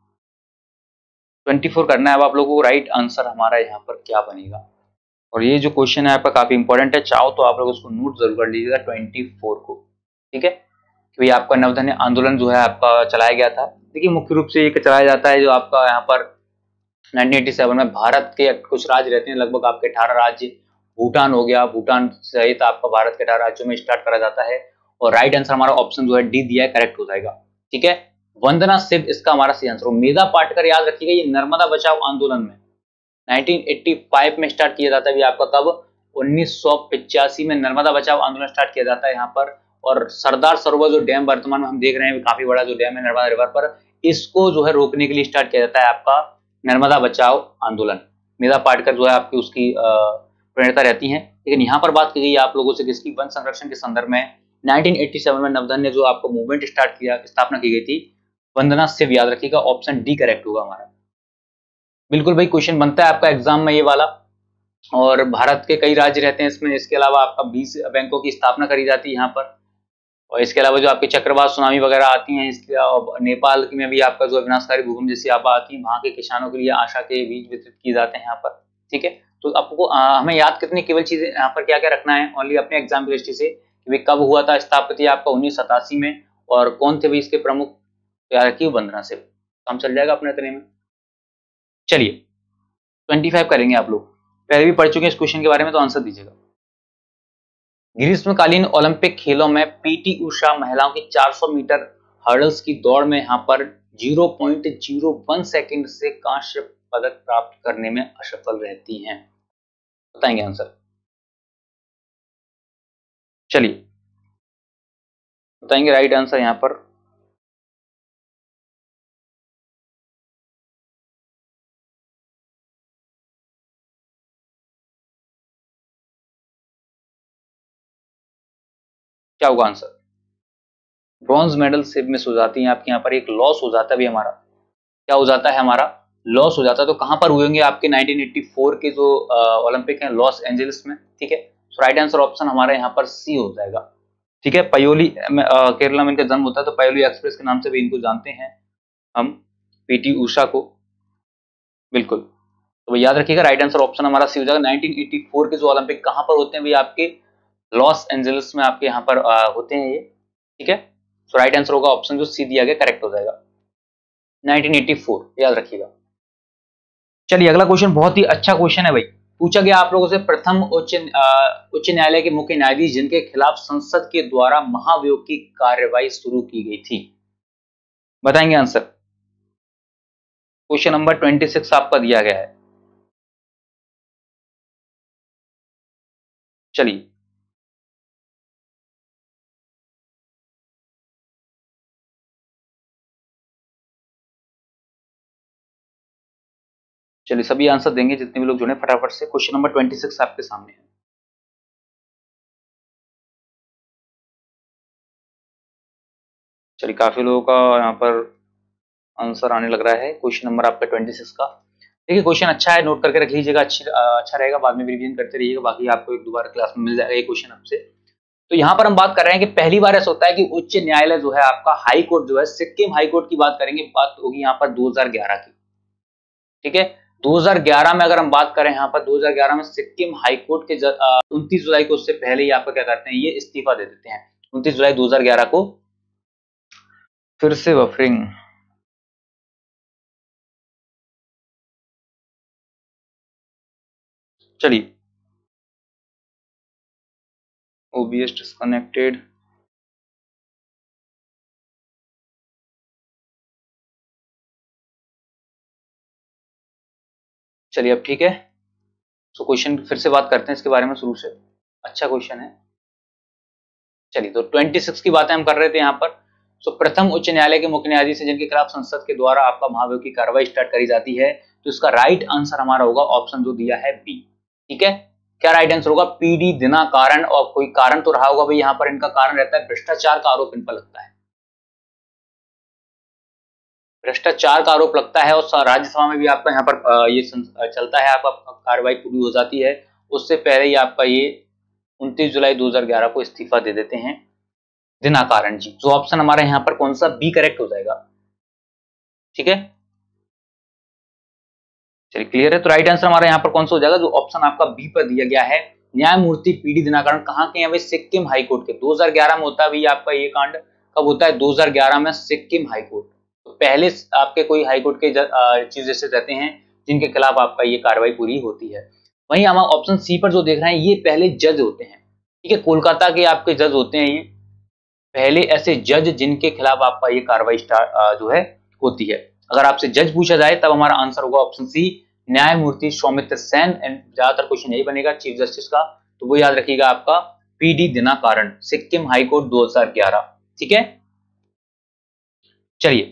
24 करना है अब आप लोगों को। राइट आंसर हमारा यहाँ पर क्या बनेगा, और ये जो क्वेश्चन है आपका काफी इंपॉर्टेंट है, चाहो तो आप लोग उसको नोट जरूर कर लीजिएगा 24 को, ठीक है, कि आपका नवधन्य आंदोलन जो है आपका चलाया गया था। देखिए मुख्य रूप से ये चलाया जाता है जो आपका यहाँ पर 1987 में भारत के कुछ राज्य रहते हैं, लगभग आपके 18 राज्य, भूटान हो गया, भूटान सहित आपका भारत के 18 राज्यों में स्टार्ट करा जाता है। और राइट आंसर हमारा ऑप्शन जो है डी दिया है, करेक्ट हो जाएगा, ठीक है। वंदना शिव इसका हमारा सही आंसर हो। मेधा पाटकर याद रखिएगा, ये नर्मदा बचाओ आंदोलन में 1985 में स्टार्ट किया जाता है, आपका कब 1985 में नर्मदा बचाओ आंदोलन स्टार्ट किया जाता है यहाँ पर। और सरदार सरोवर जो डैम वर्तमान में हम देख रहे हैं, काफी बड़ा जो डैम है नर्मदा रिवर पर, इसको जो है रोकने के लिए स्टार्ट किया जाता है आपका नर्मदा बचाओ आंदोलन। मेधा पाटकर जो है आपकी उसकी प्रेरणा रहती है। लेकिन यहाँ पर बात की गई आप लोगों से किसकी, वन संरक्षण के संदर्भ में 1987 में नवधन्य जो आपको मूवमेंट स्टार्ट किया, स्थापना की गई थी, वंदना शिव, याद रखिएगा ऑप्शन डी करेक्ट होगा हमारा। बिल्कुल भाई क्वेश्चन बनता है आपका एग्जाम में ये वाला, और भारत के कई राज्य रहते हैं इसमें। इसके अलावा आपका 20 बैंकों की स्थापना करी जाती है यहाँ पर, और इसके अलावा जो आपके चक्रवात सुनामी वगैरह आती हैं, इसके नेपाल में भी आपका जो विनाशकारी भूकंप जैसी आपदा आती है, वहां के किसानों के लिए आशा के बीज वितरित किए जाते हैं यहाँ पर, ठीक है। तो आपको हमें याद कितनी केवल चीजें यहाँ पर क्या क्या रखना है, ओनली अपने एग्जाम की दृष्टि से, कि भाई कब हुआ था स्थापत्ति आपका 1987 में, और कौन थे भाई इसके प्रमुख, याद रखिए वंदना शिव, काम चल जाएगा अपने इतने में। चलिए 25 करेंगे, आप लोग पहले भी पढ़ चुके हैं इस क्वेश्चन के बारे में, तो आंसर दीजिएगा। ग्रीष्मकालीन ओलंपिक खेलों में पीटी उषा महिलाओं की 400 मीटर हर्डल्स की दौड़ में यहां पर 0.01 सेकंड से कांस्य पदक प्राप्त करने में असफल रहती हैं, बताएंगे आंसर। चलिए बताएंगे राइट आंसर यहां पर। क्या होगा आंसर, ब्रॉन्ज मेडल सिर्फ मिस हो जाती है आपके, यहाँ पर एक लॉस हो जाता है भी हमारा, क्या हो जाता है हमारा, लॉस हो जाता है। तो कहां पर हुए होंगे आपके 1984 के जो ओलंपिक हैं, लॉस एंजलिस में, ठीक है। तो राइट आंसर ऑप्शन हमारा यहाँ पर सी हो जाएगा, ठीक है। पयोली केरला में इनका जन्म होता है, तो पयोली एक्सप्रेस के नाम से भी इनको जानते हैं हम, पीटी उषा को, बिल्कुल। तो भाई याद रखिएगा राइट आंसर ऑप्शन हमारा सी हो जाएगा। 1984 के जो ओलंपिक कहां पर होते हैं भाई, आपके लॉस एंजलिस में आपके यहाँ पर होते हैं ये, ठीक है। तो राइट आंसर होगा ऑप्शन जो सी दिया गया, करेक्ट हो जाएगा 1984, याद रखिएगा। चलिए अगला क्वेश्चन बहुत ही अच्छा क्वेश्चन है भाई। पूछा गया आप लोगों से, प्रथम उच्च न्यायालय के मुख्य न्यायाधीश जिनके खिलाफ संसद के द्वारा महाभियोग की कार्रवाई शुरू की गई थी, बताएंगे आंसर। क्वेश्चन नंबर 26 आपका दिया गया है। चलिए चलिए सभी आंसर देंगे जितने भी लोग जुड़े फटाफट से। क्वेश्चन नंबर 26 आपके सामने है। चलिए काफी लोगों का यहाँ पर आंसर आने लग रहा है क्वेश्चन नंबर आपका 26 का। देखिए क्वेश्चन अच्छा है, नोट करके रख लीजिएगा, अच्छा रहेगा, बाद में रिवीजन करते रहिएगा, बाकी आपको एक दोबारा क्लास में मिल जाएगा ये क्वेश्चन आपसे। तो यहाँ पर हम बात कर रहे हैं कि पहली बार ऐसा होता है कि उच्च न्यायालय जो है आपका, हाई कोर्ट जो है, सिक्किम हाई कोर्ट की बात करेंगे, बात होगी यहाँ पर 2011 की, ठीक है। 2011 में अगर हम बात करें यहाँ पर 2011 में सिक्किम हाई कोर्ट के 29 जुलाई को, उससे पहले ही आपका क्या करते हैं, ये इस्तीफा दे देते हैं 29 जुलाई 2011 को। फिर से बफरिंग, चलिए OBS डिस्कनेक्टेड, चलिए अब ठीक है। तो क्वेश्चन फिर से बात करते हैं इसके बारे में शुरू से, अच्छा क्वेश्चन है। चलिए तो 26 की बातें हम कर रहे थे यहाँ पर। तो प्रथम उच्च न्यायालय के मुख्य न्यायाधीश जिनके खिलाफ संसद के द्वारा आपका महाभियोग की कार्रवाई स्टार्ट करी जाती है, तो इसका राइट आंसर हमारा होगा ऑप्शन जो दिया है बी, ठीक है। क्या राइट आंसर होगा, PD दिनाकरण। और कोई कारण तो रहा होगा भाई, यहाँ पर इनका कारण रहता है भ्रष्टाचार का आरोप इन पर लगता है, भ्रष्टाचार का आरोप लगता है। और राज्यसभा में भी आपका यहाँ पर ये चलता है, आपका कार्रवाई पूरी हो जाती है, उससे पहले ही आपका ये 29 जुलाई 2011 को इस्तीफा दे देते हैं दिनाकरण जी। तो ऑप्शन हमारा यहाँ पर कौन सा, बी करेक्ट हो जाएगा, ठीक है। चलिए क्लियर है। तो राइट आंसर हमारा यहाँ पर कौन सा हो जाएगा, जो ऑप्शन आपका बी पर दिया गया है, न्यायमूर्ति PD दिनाकरण। कहाँ के हैं भाई, सिक्किम हाई कोर्ट के। 2011 में होता है भाई आपका ये कांड, कब होता है, 2011 में सिक्किम हाई कोर्ट। तो पहले आपके कोई हाई कोर्ट के चीफ जस्टिस रहते हैं जिनके खिलाफ आपका ये कार्रवाई पूरी होती है। वहीं हम ऑप्शन सी पर जो देख रहे हैं, ये पहले जज होते हैं, ठीक है, कोलकाता के आपके जज होते हैं ये पहले ऐसे जज जिनके खिलाफ आपका ये कार्रवाई जो है होती है। अगर आपसे जज पूछा जाए तब हमारा आंसर होगा ऑप्शन सी, न्यायमूर्ति सौमित्र सेन। एंड ज्यादातर क्वेश्चन यही बनेगा चीफ जस्टिस का, तो वो याद रखिएगा आपका PD Dinakaran, Sikkim high court 2011, ठीक है। चलिए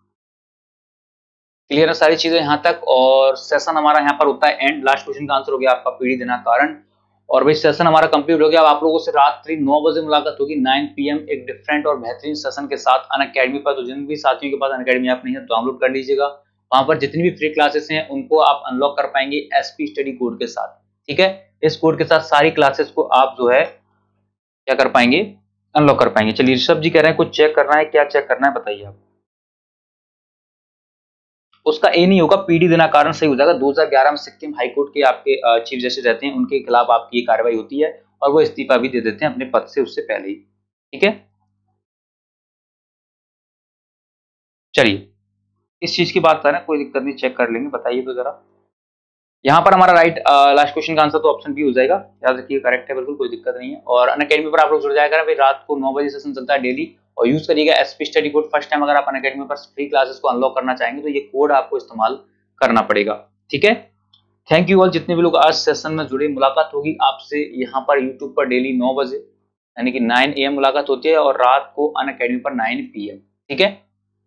क्लियर है सारी चीजें यहां तक, और सेशन हमारा यहाँ पर होता है एंड। लास्ट क्वेश्चन का आंसर हो गया आपका PD दिनाकरण। और भाई सेशन हमारा कंप्लीट हो गया। अब आप लोगों से रात्रि 9 बजे मुलाकात होगी 9 PM एक डिफरेंट और बेहतरीन सेशन के साथ अनअकैडमी पर। तो जिन भी साथियों के पास अनअकैडमी ऐप नहीं है, डाउनलोड कर लीजिएगा। वहां पर जितनी भी फ्री क्लासेस हैं उनको आप अनलॉक कर पाएंगे SP स्टडी कोड के साथ, ठीक है। इस कोड के साथ सारी क्लासेस को आप जो है क्या कर पाएंगे, अनलॉक कर पाएंगे। चलिए ऋषभ जी कह रहे हैं कुछ चेक करना है, क्या चेक करना है बताइए आप। उसका ए नहीं होगा, PD दिनाकरण सही हो जाएगा। 2011 में सिक्किम हाई कोर्ट के आपके चीफ जस्टिस रहते हैं, उनके खिलाफ आपकी ये कार्रवाई होती है और वो इस्तीफा भी दे देते हैं अपने पद से उससे पहले ही, ठीक है। चलिए इस चीज की बात कर रहे हैं, कोई दिक्कत नहीं, चेक कर लेंगे, बताइए तो जरा। यहाँ पर हमारा राइट लास्ट क्वेश्चन का आंसर तो ऑप्शन बी हो जाएगा, याद रखिए करेक्ट है, बिल्कुल कोई दिक्कत नहीं है। और अनअकैडमी पर आप लोग जुड़ जाएगा भाई, रात को 9 बजे सेशन चलता है डेली, और यूज करिएगा SP study code. First time अगर आप अनअकैडमी पर फ्री क्लासेस को अनलॉक करना चाहेंगे तो ये कोड आपको इस्तेमाल करना पड़ेगा, ठीक है। थैंक यू ऑल, जितने भी लोग आज सेशन में जुड़े। मुलाकात होगी आपसे यहाँ पर यूट्यूब पर डेली 9 बजे, यानी कि 9 AM मुलाकात होती है, और रात को अनअकैडमी पर 9 PM, ठीक है।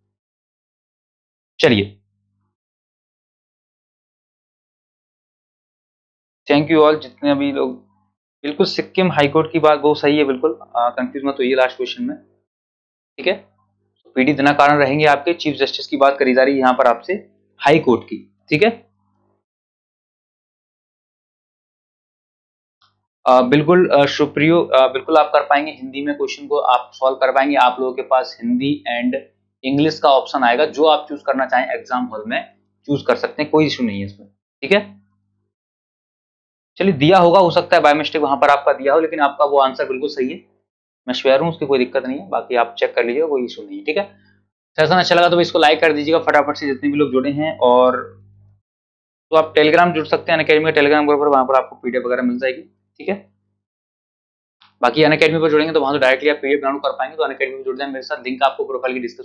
चलिए थैंक यू ऑल, जितने भी लोग। बिल्कुल सिक्किम हाईकोर्ट की बात बहुत सही है, बिल्कुल कंफ्यूज मत होइए लास्ट क्वेश्चन में, ठीक है। PD दिनाकरण रहेंगे आपके, चीफ जस्टिस की बात करी जा रही है यहाँ पर आपसे हाई कोर्ट की, ठीक है। बिल्कुल सुप्रियो, बिल्कुल आप कर पाएंगे, हिंदी में क्वेश्चन को आप सॉल्व कर पाएंगे। आप लोगों के पास हिंदी एंड इंग्लिश का ऑप्शन आएगा, जो आप चूज करना चाहें एग्जाम हॉल में चूज कर सकते हैं, कोई इशू नहीं है इसमें, ठीक है, चलिए दिया होगा, हो सकता है बाय मिस्टेक वहां पर आपका दिया हो, लेकिन आपका वो आंसर बिल्कुल सही है, मैं श्योर हूँ, उसकी कोई दिक्कत नहीं है, बाकी आप चेक कर लीजिएगा, कोई इशू नहीं है। ठीक है, सेशन अच्छा लगा तो इसको लाइक कर दीजिएगा फटाफट से, जितने भी लोग जुड़े हैं। और तो आप टेलीग्राम जुड़ सकते हैं, अनअकैडमी का टेलीग्राम ग्रुप पर, वहां पर आपको पीडीएफ वगैरह मिल जाएगी। ठीक है, बाकी अनअकैडमी पर जुड़ेंगे तो वहां तो डायरेक्टली आप पीडीएफ डाउनलोड कर पाएंगे, तो अनअकैडमी में जुड़ जाए मेरे साथ, लिंक आपको प्रोफाइल की डिस्क्रिप्शन